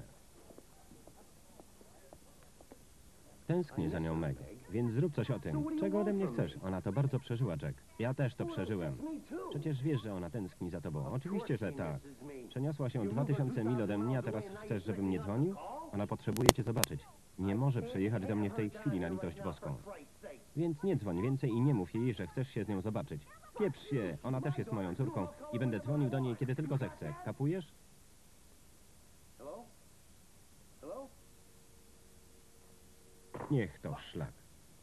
Tęsknię za nią, Meg, więc zrób coś o tym. Czego ode mnie chcesz? Ona to bardzo przeżyła, Jack. Ja też to przeżyłem. Przecież wiesz, że ona tęskni za tobą. Oczywiście, że tak. Przeniosła się 2000 mil ode mnie, a teraz chcesz, żebym nie dzwonił? Ona potrzebuje cię zobaczyć. Nie może przyjechać do mnie w tej chwili na litość boską. Więc nie dzwoń więcej i nie mów jej, że chcesz się z nią zobaczyć. Pieprz się, ona też jest moją córką i będę dzwonił do niej, kiedy tylko zechcę. Kapujesz? Niech to szlak.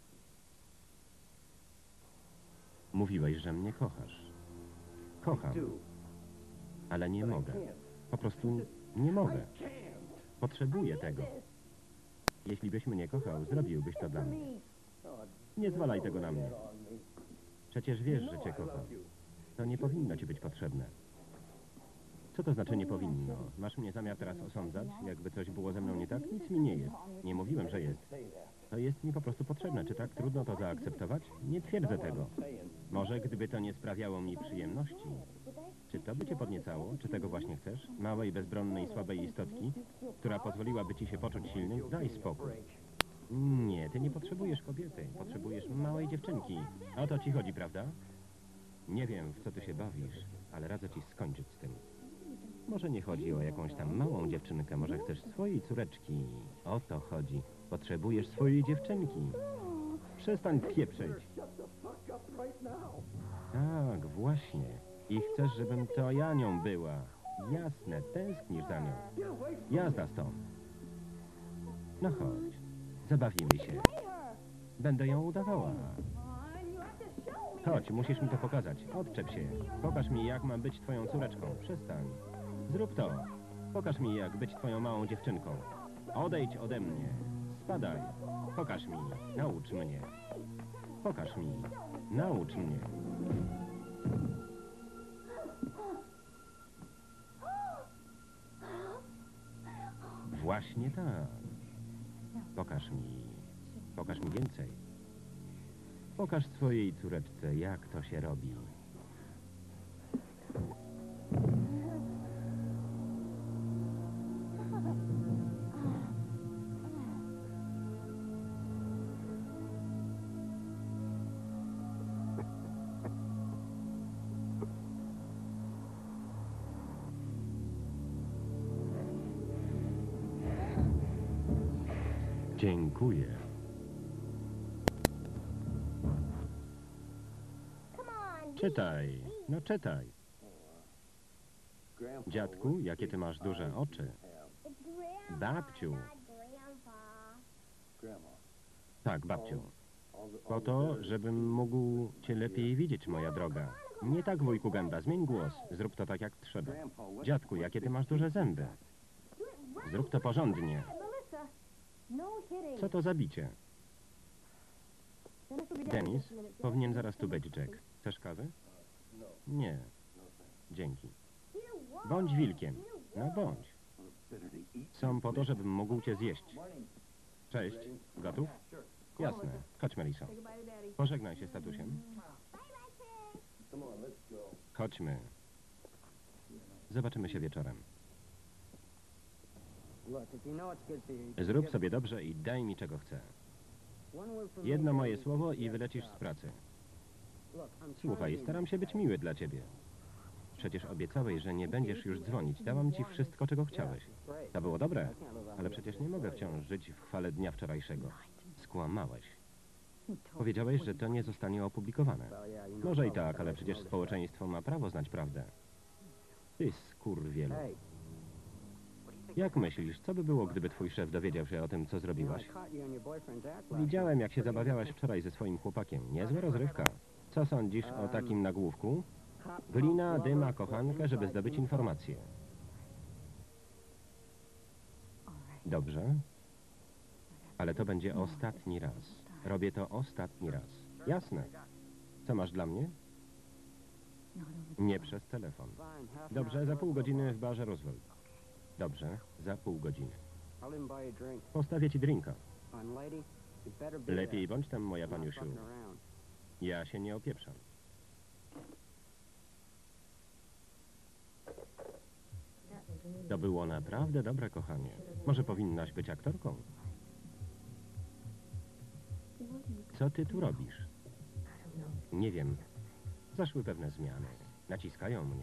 Mówiłeś, że mnie kochasz. Kocham. Ale nie mogę. Po prostu nie mogę. Potrzebuję tego. Jeśli byś mnie kochał, zrobiłbyś to dla mnie. Nie zwalaj tego na mnie. Przecież wiesz, że cię kocham. To nie powinno ci być potrzebne. Co to znaczy nie powinno? Masz mnie zamiar teraz osądzać, jakby coś było ze mną nie tak? Nic mi nie jest. Nie mówiłem, że jest. To jest mi po prostu potrzebne. Czy tak trudno to zaakceptować? Nie twierdzę tego. Może gdyby to nie sprawiało mi przyjemności. Czy to by cię podniecało? Czy tego właśnie chcesz? Małej, bezbronnej, słabej istotki, która pozwoliłaby ci się poczuć silnym? Daj spokój. Nie, ty nie potrzebujesz kobiety. Potrzebujesz małej dziewczynki. O to ci chodzi, prawda? Nie wiem, w co ty się bawisz, ale radzę ci skończyć z tym. Może nie chodzi o jakąś tam małą dziewczynkę, może chcesz swojej córeczki. O to chodzi. Potrzebujesz swojej dziewczynki. Przestań pieprzyć. Tak, właśnie. I chcesz, żebym to ja nią była. Jasne, tęsknisz za nią. Jazda stąd. No chodź, zabawimy się. Będę ją udawała. Chodź, musisz mi to pokazać. Odczep się. Pokaż mi, jak mam być twoją córeczką. Przestań. Zrób to. Pokaż mi, jak być twoją małą dziewczynką. Odejdź ode mnie. Spadaj. Pokaż mi. Naucz mnie. Pokaż mi. Naucz mnie. Właśnie tak. Pokaż mi. Pokaż mi więcej. Pokaż swojej córeczce, jak to się robi. Dziękuję. Czytaj, no czytaj. Dziadku, jakie ty masz duże oczy. Babciu. Tak, babciu. Po to, żebym mógł cię lepiej widzieć, moja droga. Nie tak, wujku Gęba, zmień głos. Zrób to tak, jak trzeba. Dziadku, jakie ty masz duże zęby. Zrób to porządnie. Co to za bicie? Denis, powinien zaraz tu być, Jack. Chcesz kawy? Nie. Dzięki. Bądź wilkiem. No bądź. Są po to, żebym mógł cię zjeść. Cześć. Gotów? Jasne. Chodź, Meliso. Pożegnaj się z tatusiem. Chodźmy. Zobaczymy się wieczorem. Zrób sobie dobrze i daj mi czego chcę. Jedno moje słowo i wylecisz z pracy. Słuchaj, staram się być miły dla ciebie. Przecież obiecałeś, że nie będziesz już dzwonić. Dałam ci wszystko, czego chciałeś. To było dobre, ale przecież nie mogę wciąż żyć w chwale dnia wczorajszego. Skłamałeś. Powiedziałeś, że to nie zostanie opublikowane. Może i tak, ale przecież społeczeństwo ma prawo znać prawdę. Ty skurwielu. Jak myślisz, co by było, gdyby twój szef dowiedział się o tym, co zrobiłaś? Widziałem, jak się zabawiałaś wczoraj ze swoim chłopakiem. Niezła rozrywka. Co sądzisz o takim nagłówku? Glina dyma kochankę, żeby zdobyć informacje. Dobrze. Ale to będzie ostatni raz. Robię to ostatni raz. Jasne. Co masz dla mnie? Nie przez telefon. Dobrze, za pół godziny w barze Roosevelt. Dobrze, za pół godziny. Postawię ci drinka. Lepiej bądź tam, moja paniusiu. Ja się nie opieprzam. To było naprawdę dobre, kochanie. Może powinnaś być aktorką? Co ty tu robisz? Nie wiem. Zaszły pewne zmiany. Naciskają mnie.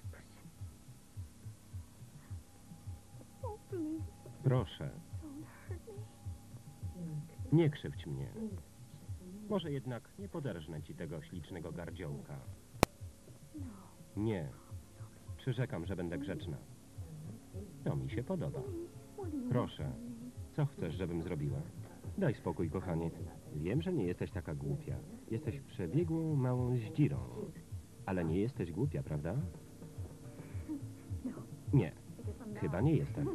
Proszę. Nie krzywdź mnie. Może jednak nie poderżnę ci tego ślicznego gardziołka. Nie. Przyrzekam, że będę grzeczna. To mi się podoba. Proszę. Co chcesz, żebym zrobiła? Daj spokój, kochanie. Wiem, że nie jesteś taka głupia. Jesteś przebiegłą, małą zdzirą. Ale nie jesteś głupia, prawda? Nie. Chyba nie jestem.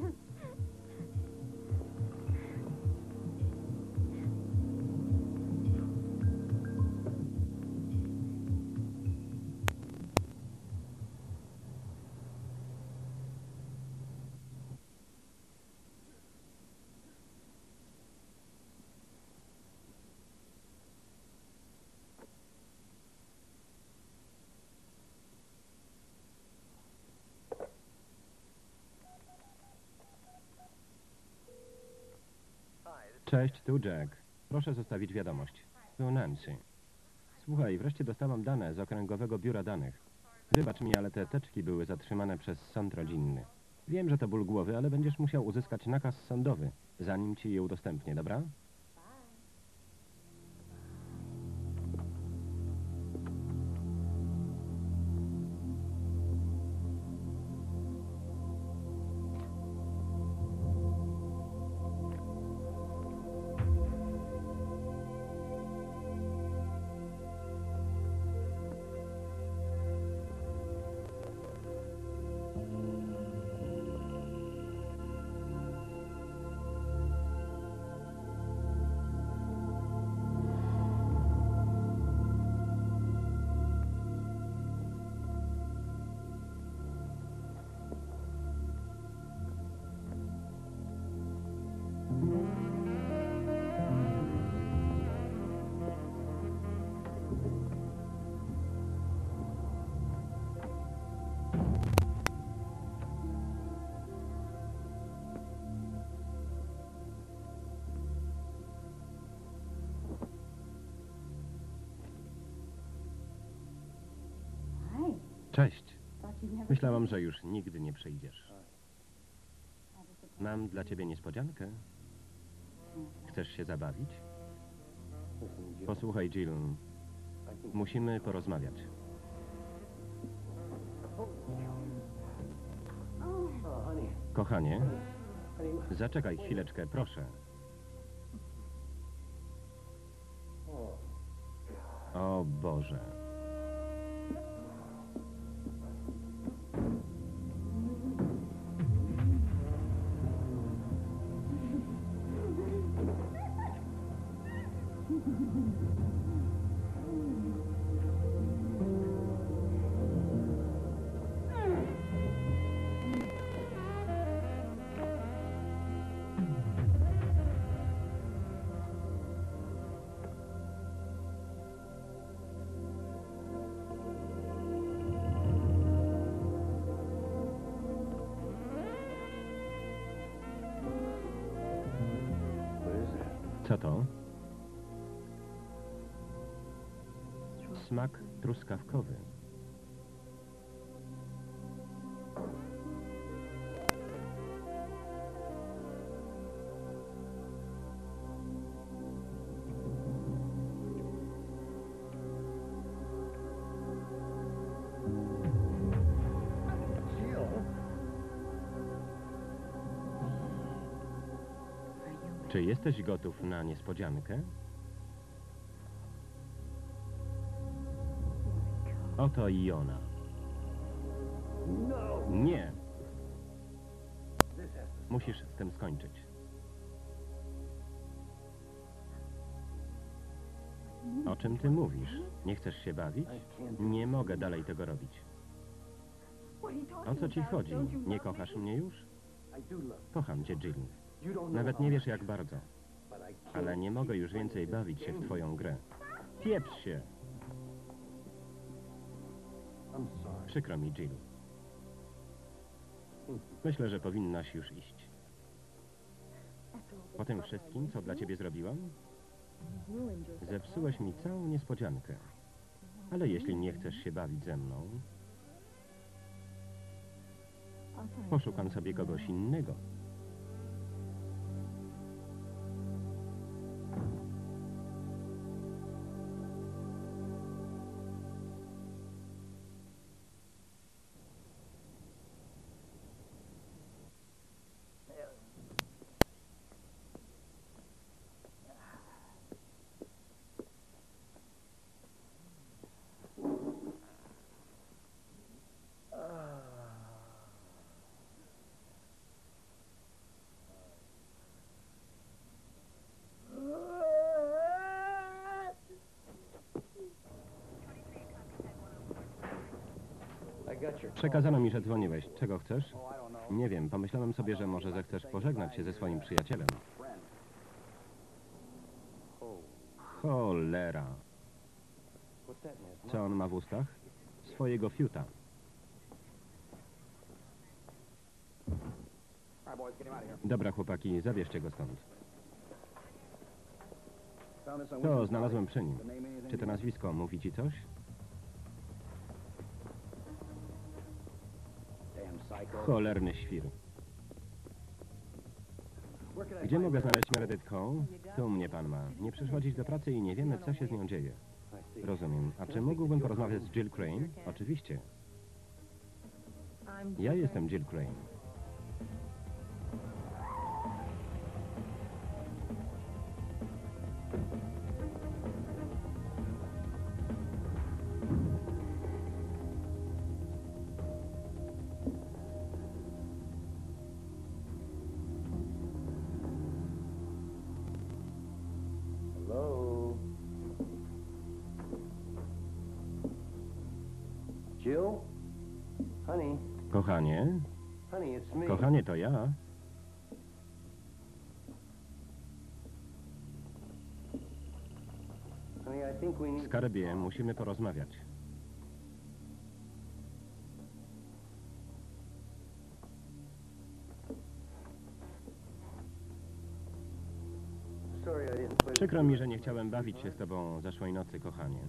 Cześć, tu Jack. Proszę zostawić wiadomość. Tu Nancy. Słuchaj, wreszcie dostałam dane z Okręgowego Biura Danych. Wybacz mi, ale te teczki były zatrzymane przez sąd rodzinny. Wiem, że to ból głowy, ale będziesz musiał uzyskać nakaz sądowy, zanim ci je udostępnię, dobra? Cześć. Myślałam, że już nigdy nie przyjdziesz. Mam dla ciebie niespodziankę. Chcesz się zabawić? Posłuchaj, Jill. Musimy porozmawiać. Kochanie, zaczekaj chwileczkę, proszę. O Boże. Co to? Smak truskawkowy. Czy jesteś gotów na niespodziankę? Oto i ona. Nie! Musisz z tym skończyć. O czym ty mówisz? Nie chcesz się bawić? Nie mogę dalej tego robić. O co ci chodzi? Nie kochasz mnie już? Kocham cię, Jill. Nawet nie wiesz jak bardzo. Ale nie mogę już więcej bawić się w twoją grę. Pieprz się! Przykro mi, Jill. Myślę, że powinnaś już iść. Po tym wszystkim, co dla ciebie zrobiłam, zepsułeś mi całą niespodziankę. Ale jeśli nie chcesz się bawić ze mną, poszukam sobie kogoś innego. Przekazano mi, że dzwoniłeś. Czego chcesz? Nie wiem, pomyślałem sobie, że może zechcesz pożegnać się ze swoim przyjacielem. Cholera. Co on ma w ustach? Swojego fiuta. Dobra, chłopaki, zabierzcie go stąd. To znalazłem przy nim. Czy to nazwisko mówi ci coś? Cholerny świr. Gdzie mogę znaleźć Meredith Cole? Tu mnie pan ma. Nie przyszła dziś do pracy i nie wiemy, co się z nią dzieje. Rozumiem. A czy mógłbym porozmawiać z Jill Crane? Oczywiście. Ja jestem Jill Crane. Hello? Jill? Honey? Kochanie? Honey, it's me. Kochanie, to ja. Honey, I think we need... Skarbie, musimy porozmawiać. Sorry, I didn't play... Przykro mi, że nie chciałem bawić się z tobą zeszłej nocy, kochanie.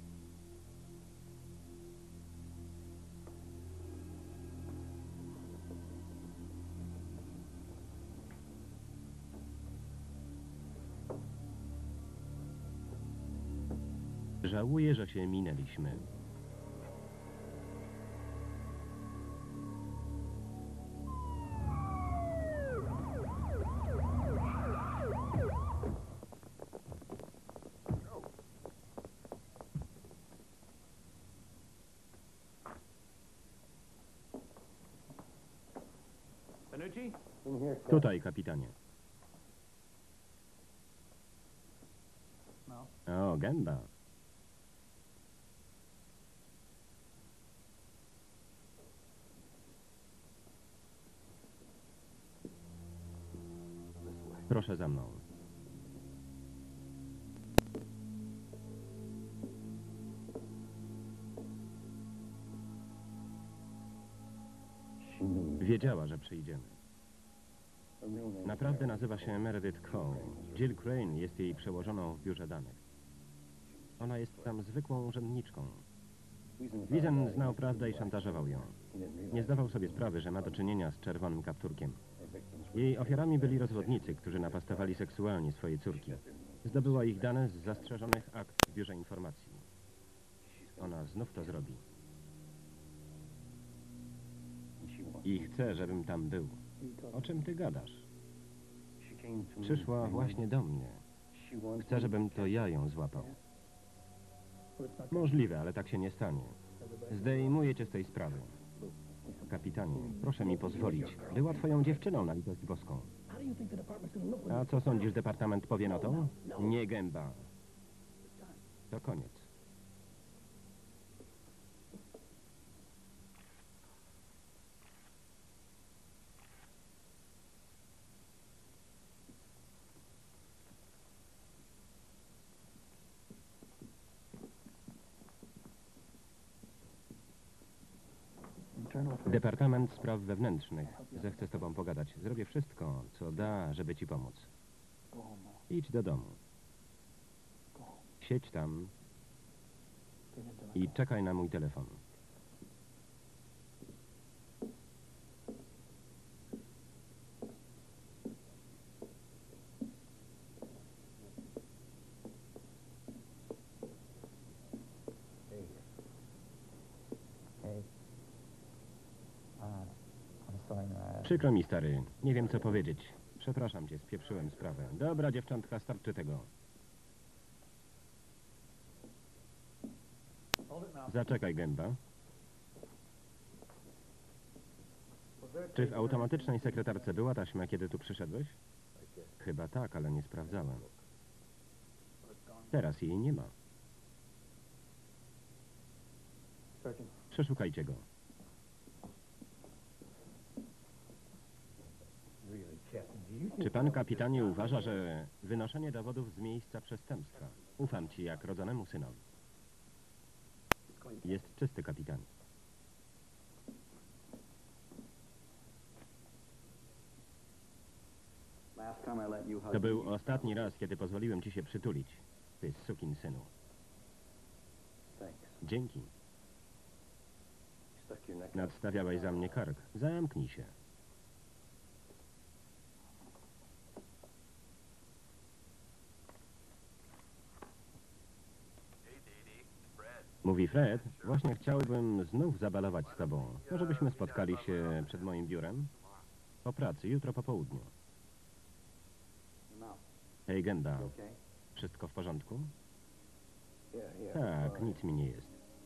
Żałuję, że się minęliśmy. In here, Cap. Tutaj, kapitanie. O, gęba. Proszę za mną. She knew. Wiedziała, że przyjdziemy. Naprawdę nazywa się Meredith Cole. Jill Crane jest jej przełożoną w biurze danych. Ona jest tam zwykłą urzędniczką. Wizen znał prawdę i szantażował ją. Nie zdawał sobie sprawy, że ma do czynienia z czerwonym kapturkiem. Jej ofiarami byli rozwodnicy, którzy napastowali seksualnie swoje córki. Zdobyła ich dane z zastrzeżonych akt w biurze informacji. Ona znów to zrobi. I chce, żebym tam był. O czym ty gadasz? Przyszła właśnie do mnie. Chce, żebym to ja ją złapał. Możliwe, ale tak się nie stanie. Zdejmuję cię z tej sprawy. Kapitanie, proszę mi pozwolić. Była twoją dziewczyną, na litość boską. A co sądzisz, departament powie na to? Nie gęba. To koniec. Departament Spraw Wewnętrznych zechce z tobą pogadać. Zrobię wszystko, co da, żeby ci pomóc. Idź do domu. Siedź tam i czekaj na mój telefon. Przykro mi, stary. Nie wiem, co powiedzieć. Przepraszam cię, spieprzyłem sprawę. Dobra, dziewczętka, starczy tego. Zaczekaj, gęba. Czy w automatycznej sekretarce była taśma, kiedy tu przyszedłeś? Chyba tak, ale nie sprawdzałem. Teraz jej nie ma. Przeszukajcie go. Czy pan, kapitanie, uważa, że wynoszenie dowodów z miejsca przestępstwa? Ufam ci jak rodzonemu synowi. Jest czysty, kapitanie. To był ostatni raz, kiedy pozwoliłem ci się przytulić. Ty sukinsynu. Dzięki. Nadstawiałeś za mnie kark. Zamknij się. Mówi Fred, właśnie chciałbym znów zabalować z tobą. Może byśmy spotkali się przed moim biurem? Po pracy, jutro po południu. Hej, gęba. Wszystko w porządku? Tak, nic mi nie jest.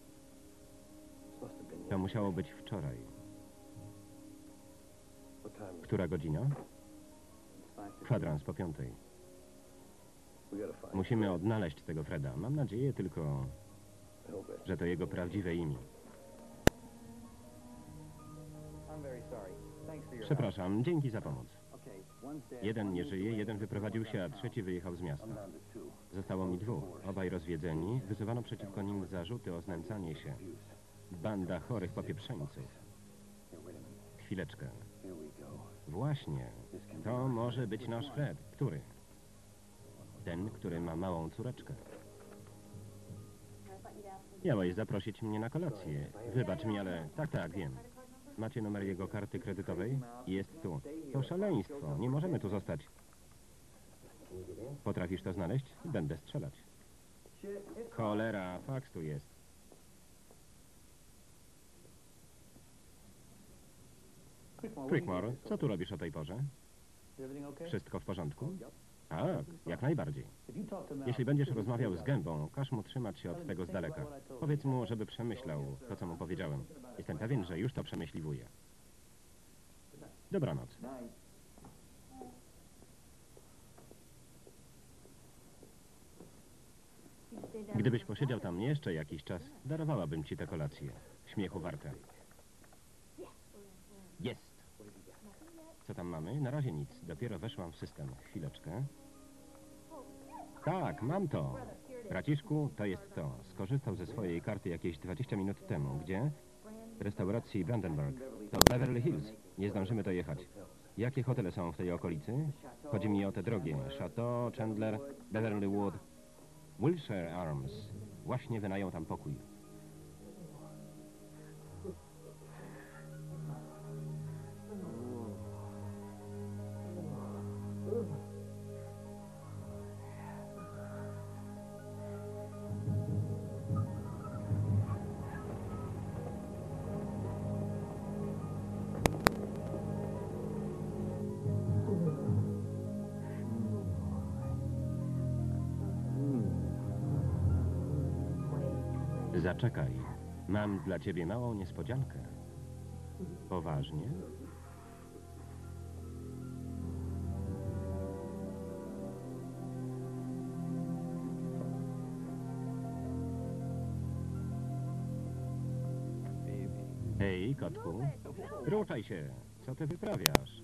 To musiało być wczoraj. Która godzina? Kwadrans po 5. Musimy odnaleźć tego Freda. Mam nadzieję tylko, że to jego prawdziwe imię. Przepraszam, dzięki za pomoc. Jeden nie żyje, jeden wyprowadził się, a trzeci wyjechał z miasta. Zostało mi 2. Obaj rozwiedzeni. Wysuwano przeciwko nim zarzuty o znęcanie się. Banda chorych popieprzeńców. Chwileczkę. Właśnie. To może być nasz Fred. Który? Ten, który ma małą córeczkę. Miałeś zaprosić mnie na kolację. Wybacz mi, ale... Tak, wiem. Macie numer jego karty kredytowej? Jest tu. To szaleństwo. Nie możemy tu zostać. Potrafisz to znaleźć? Będę strzelać. Cholera, faks tu jest. Quickmore, co tu robisz o tej porze? Wszystko w porządku? Tak, jak najbardziej. Jeśli będziesz rozmawiał z gębą, każ mu trzymać się od tego z daleka. Powiedz mu, żeby przemyślał to, co mu powiedziałem. Jestem pewien, że już to przemyśliwuje. Dobranoc. Gdybyś posiedział tam jeszcze jakiś czas, darowałabym ci tę kolację. Śmiechu warte. Jest! Co tam mamy? Na razie nic. Dopiero weszłam w system. Chwileczkę. Tak, mam to. Braciszku, to jest to. Skorzystał ze swojej karty jakieś 20 minut temu. Gdzie? W restauracji Brandenburg. To Beverly Hills. Nie zdążymy dojechać. Jakie hotele są w tej okolicy? Chodzi mi o te drogie. Chateau, Chandler, Beverly Wood, Wilshire Arms. Właśnie wynają tam pokój. Zaczekaj. Mam dla ciebie małą niespodziankę. Poważnie? Hej, kotku. Ruszaj się. Co ty wyprawiasz?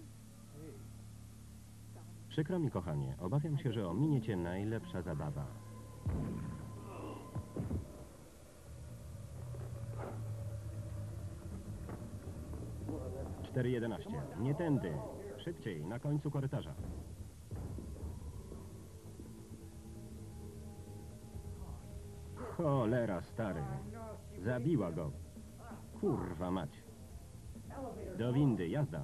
Przykro mi, kochanie. Obawiam się, że ominie cię najlepsza zabawa. Cztery 11. Nie tędy. Szybciej, na końcu korytarza. Cholera, stary. Zabiła go. Kurwa mać. Do windy, jazda.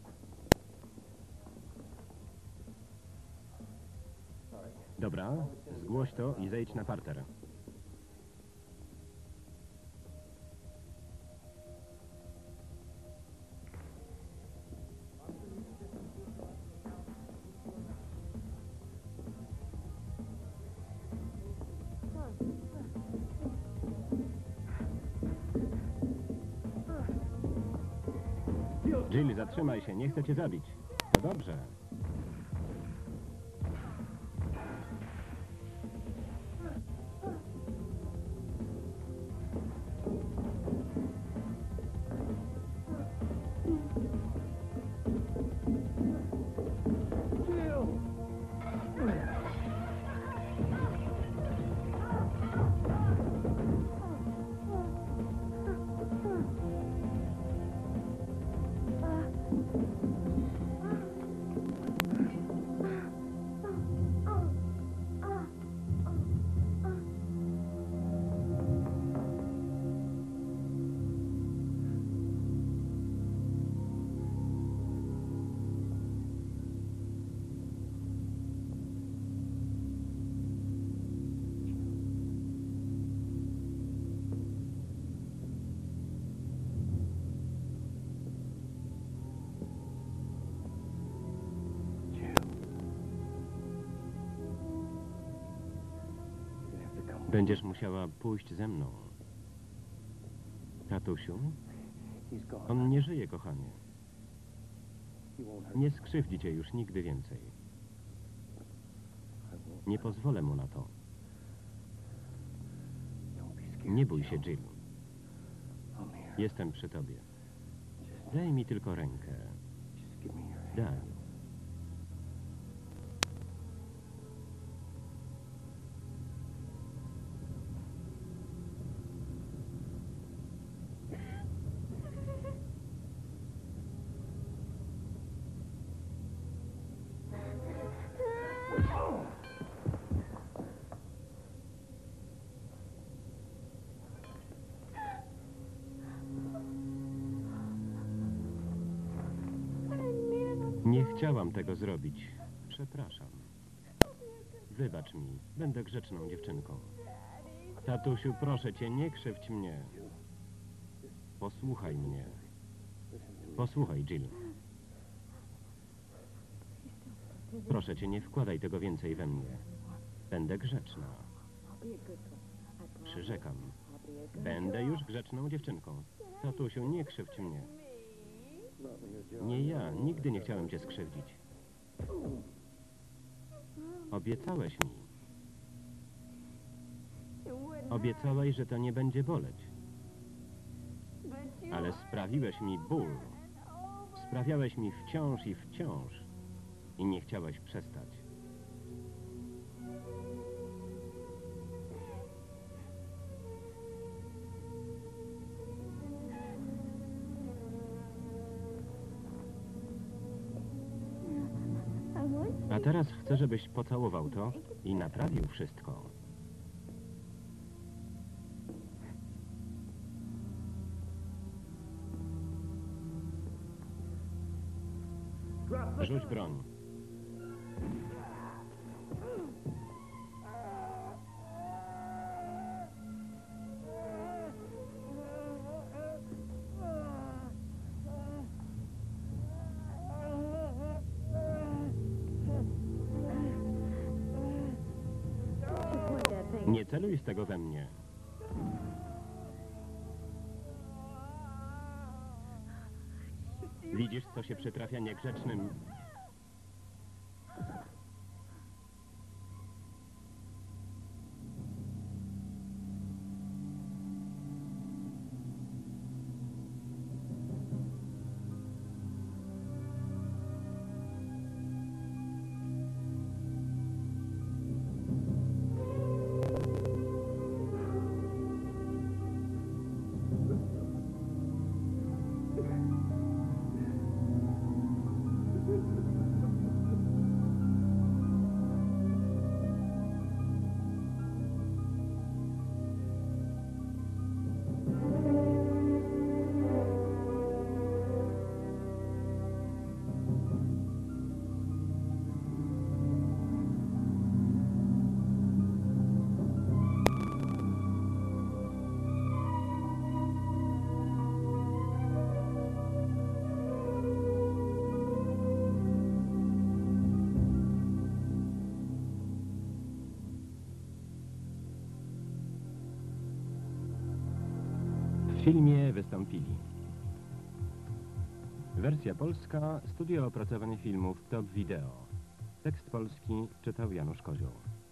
Dobra, zgłoś to i zejdź na parter. Jill, zatrzymaj się, nie chcę cię zabić. To dobrze. Będziesz musiała pójść ze mną. Tatusiu, on nie żyje, kochanie. Nie skrzywdzi cię już nigdy więcej. Nie pozwolę mu na to. Nie bój się, Jill. Jestem przy tobie. Daj mi tylko rękę. Daj. Nie chciałam tego zrobić. Przepraszam. Wybacz mi. Będę grzeczną dziewczynką. Tatusiu, proszę cię, nie krzywdź mnie. Posłuchaj mnie. Posłuchaj, Jill. Proszę cię, nie wkładaj tego więcej we mnie. Będę grzeczna. Przyrzekam. Będę już grzeczną dziewczynką. Tatusiu, nie krzywdź mnie. Nie ja. Nigdy nie chciałem cię skrzywdzić. Obiecałeś mi. Obiecałeś, że to nie będzie boleć. Ale sprawiłeś mi ból. Sprawiałeś mi wciąż i wciąż. I nie chciałeś przestać. A teraz chcę, żebyś pocałował to i naprawił wszystko. Rzuć broń. Just point that thing. Nie celuj z tego we mnie. Widzisz, co się przytrafia niegrzecznym? W filmie wystąpili wersja polska, Studio Opracowań Filmów Top Video. Tekst polski czytał Janusz Kozioł.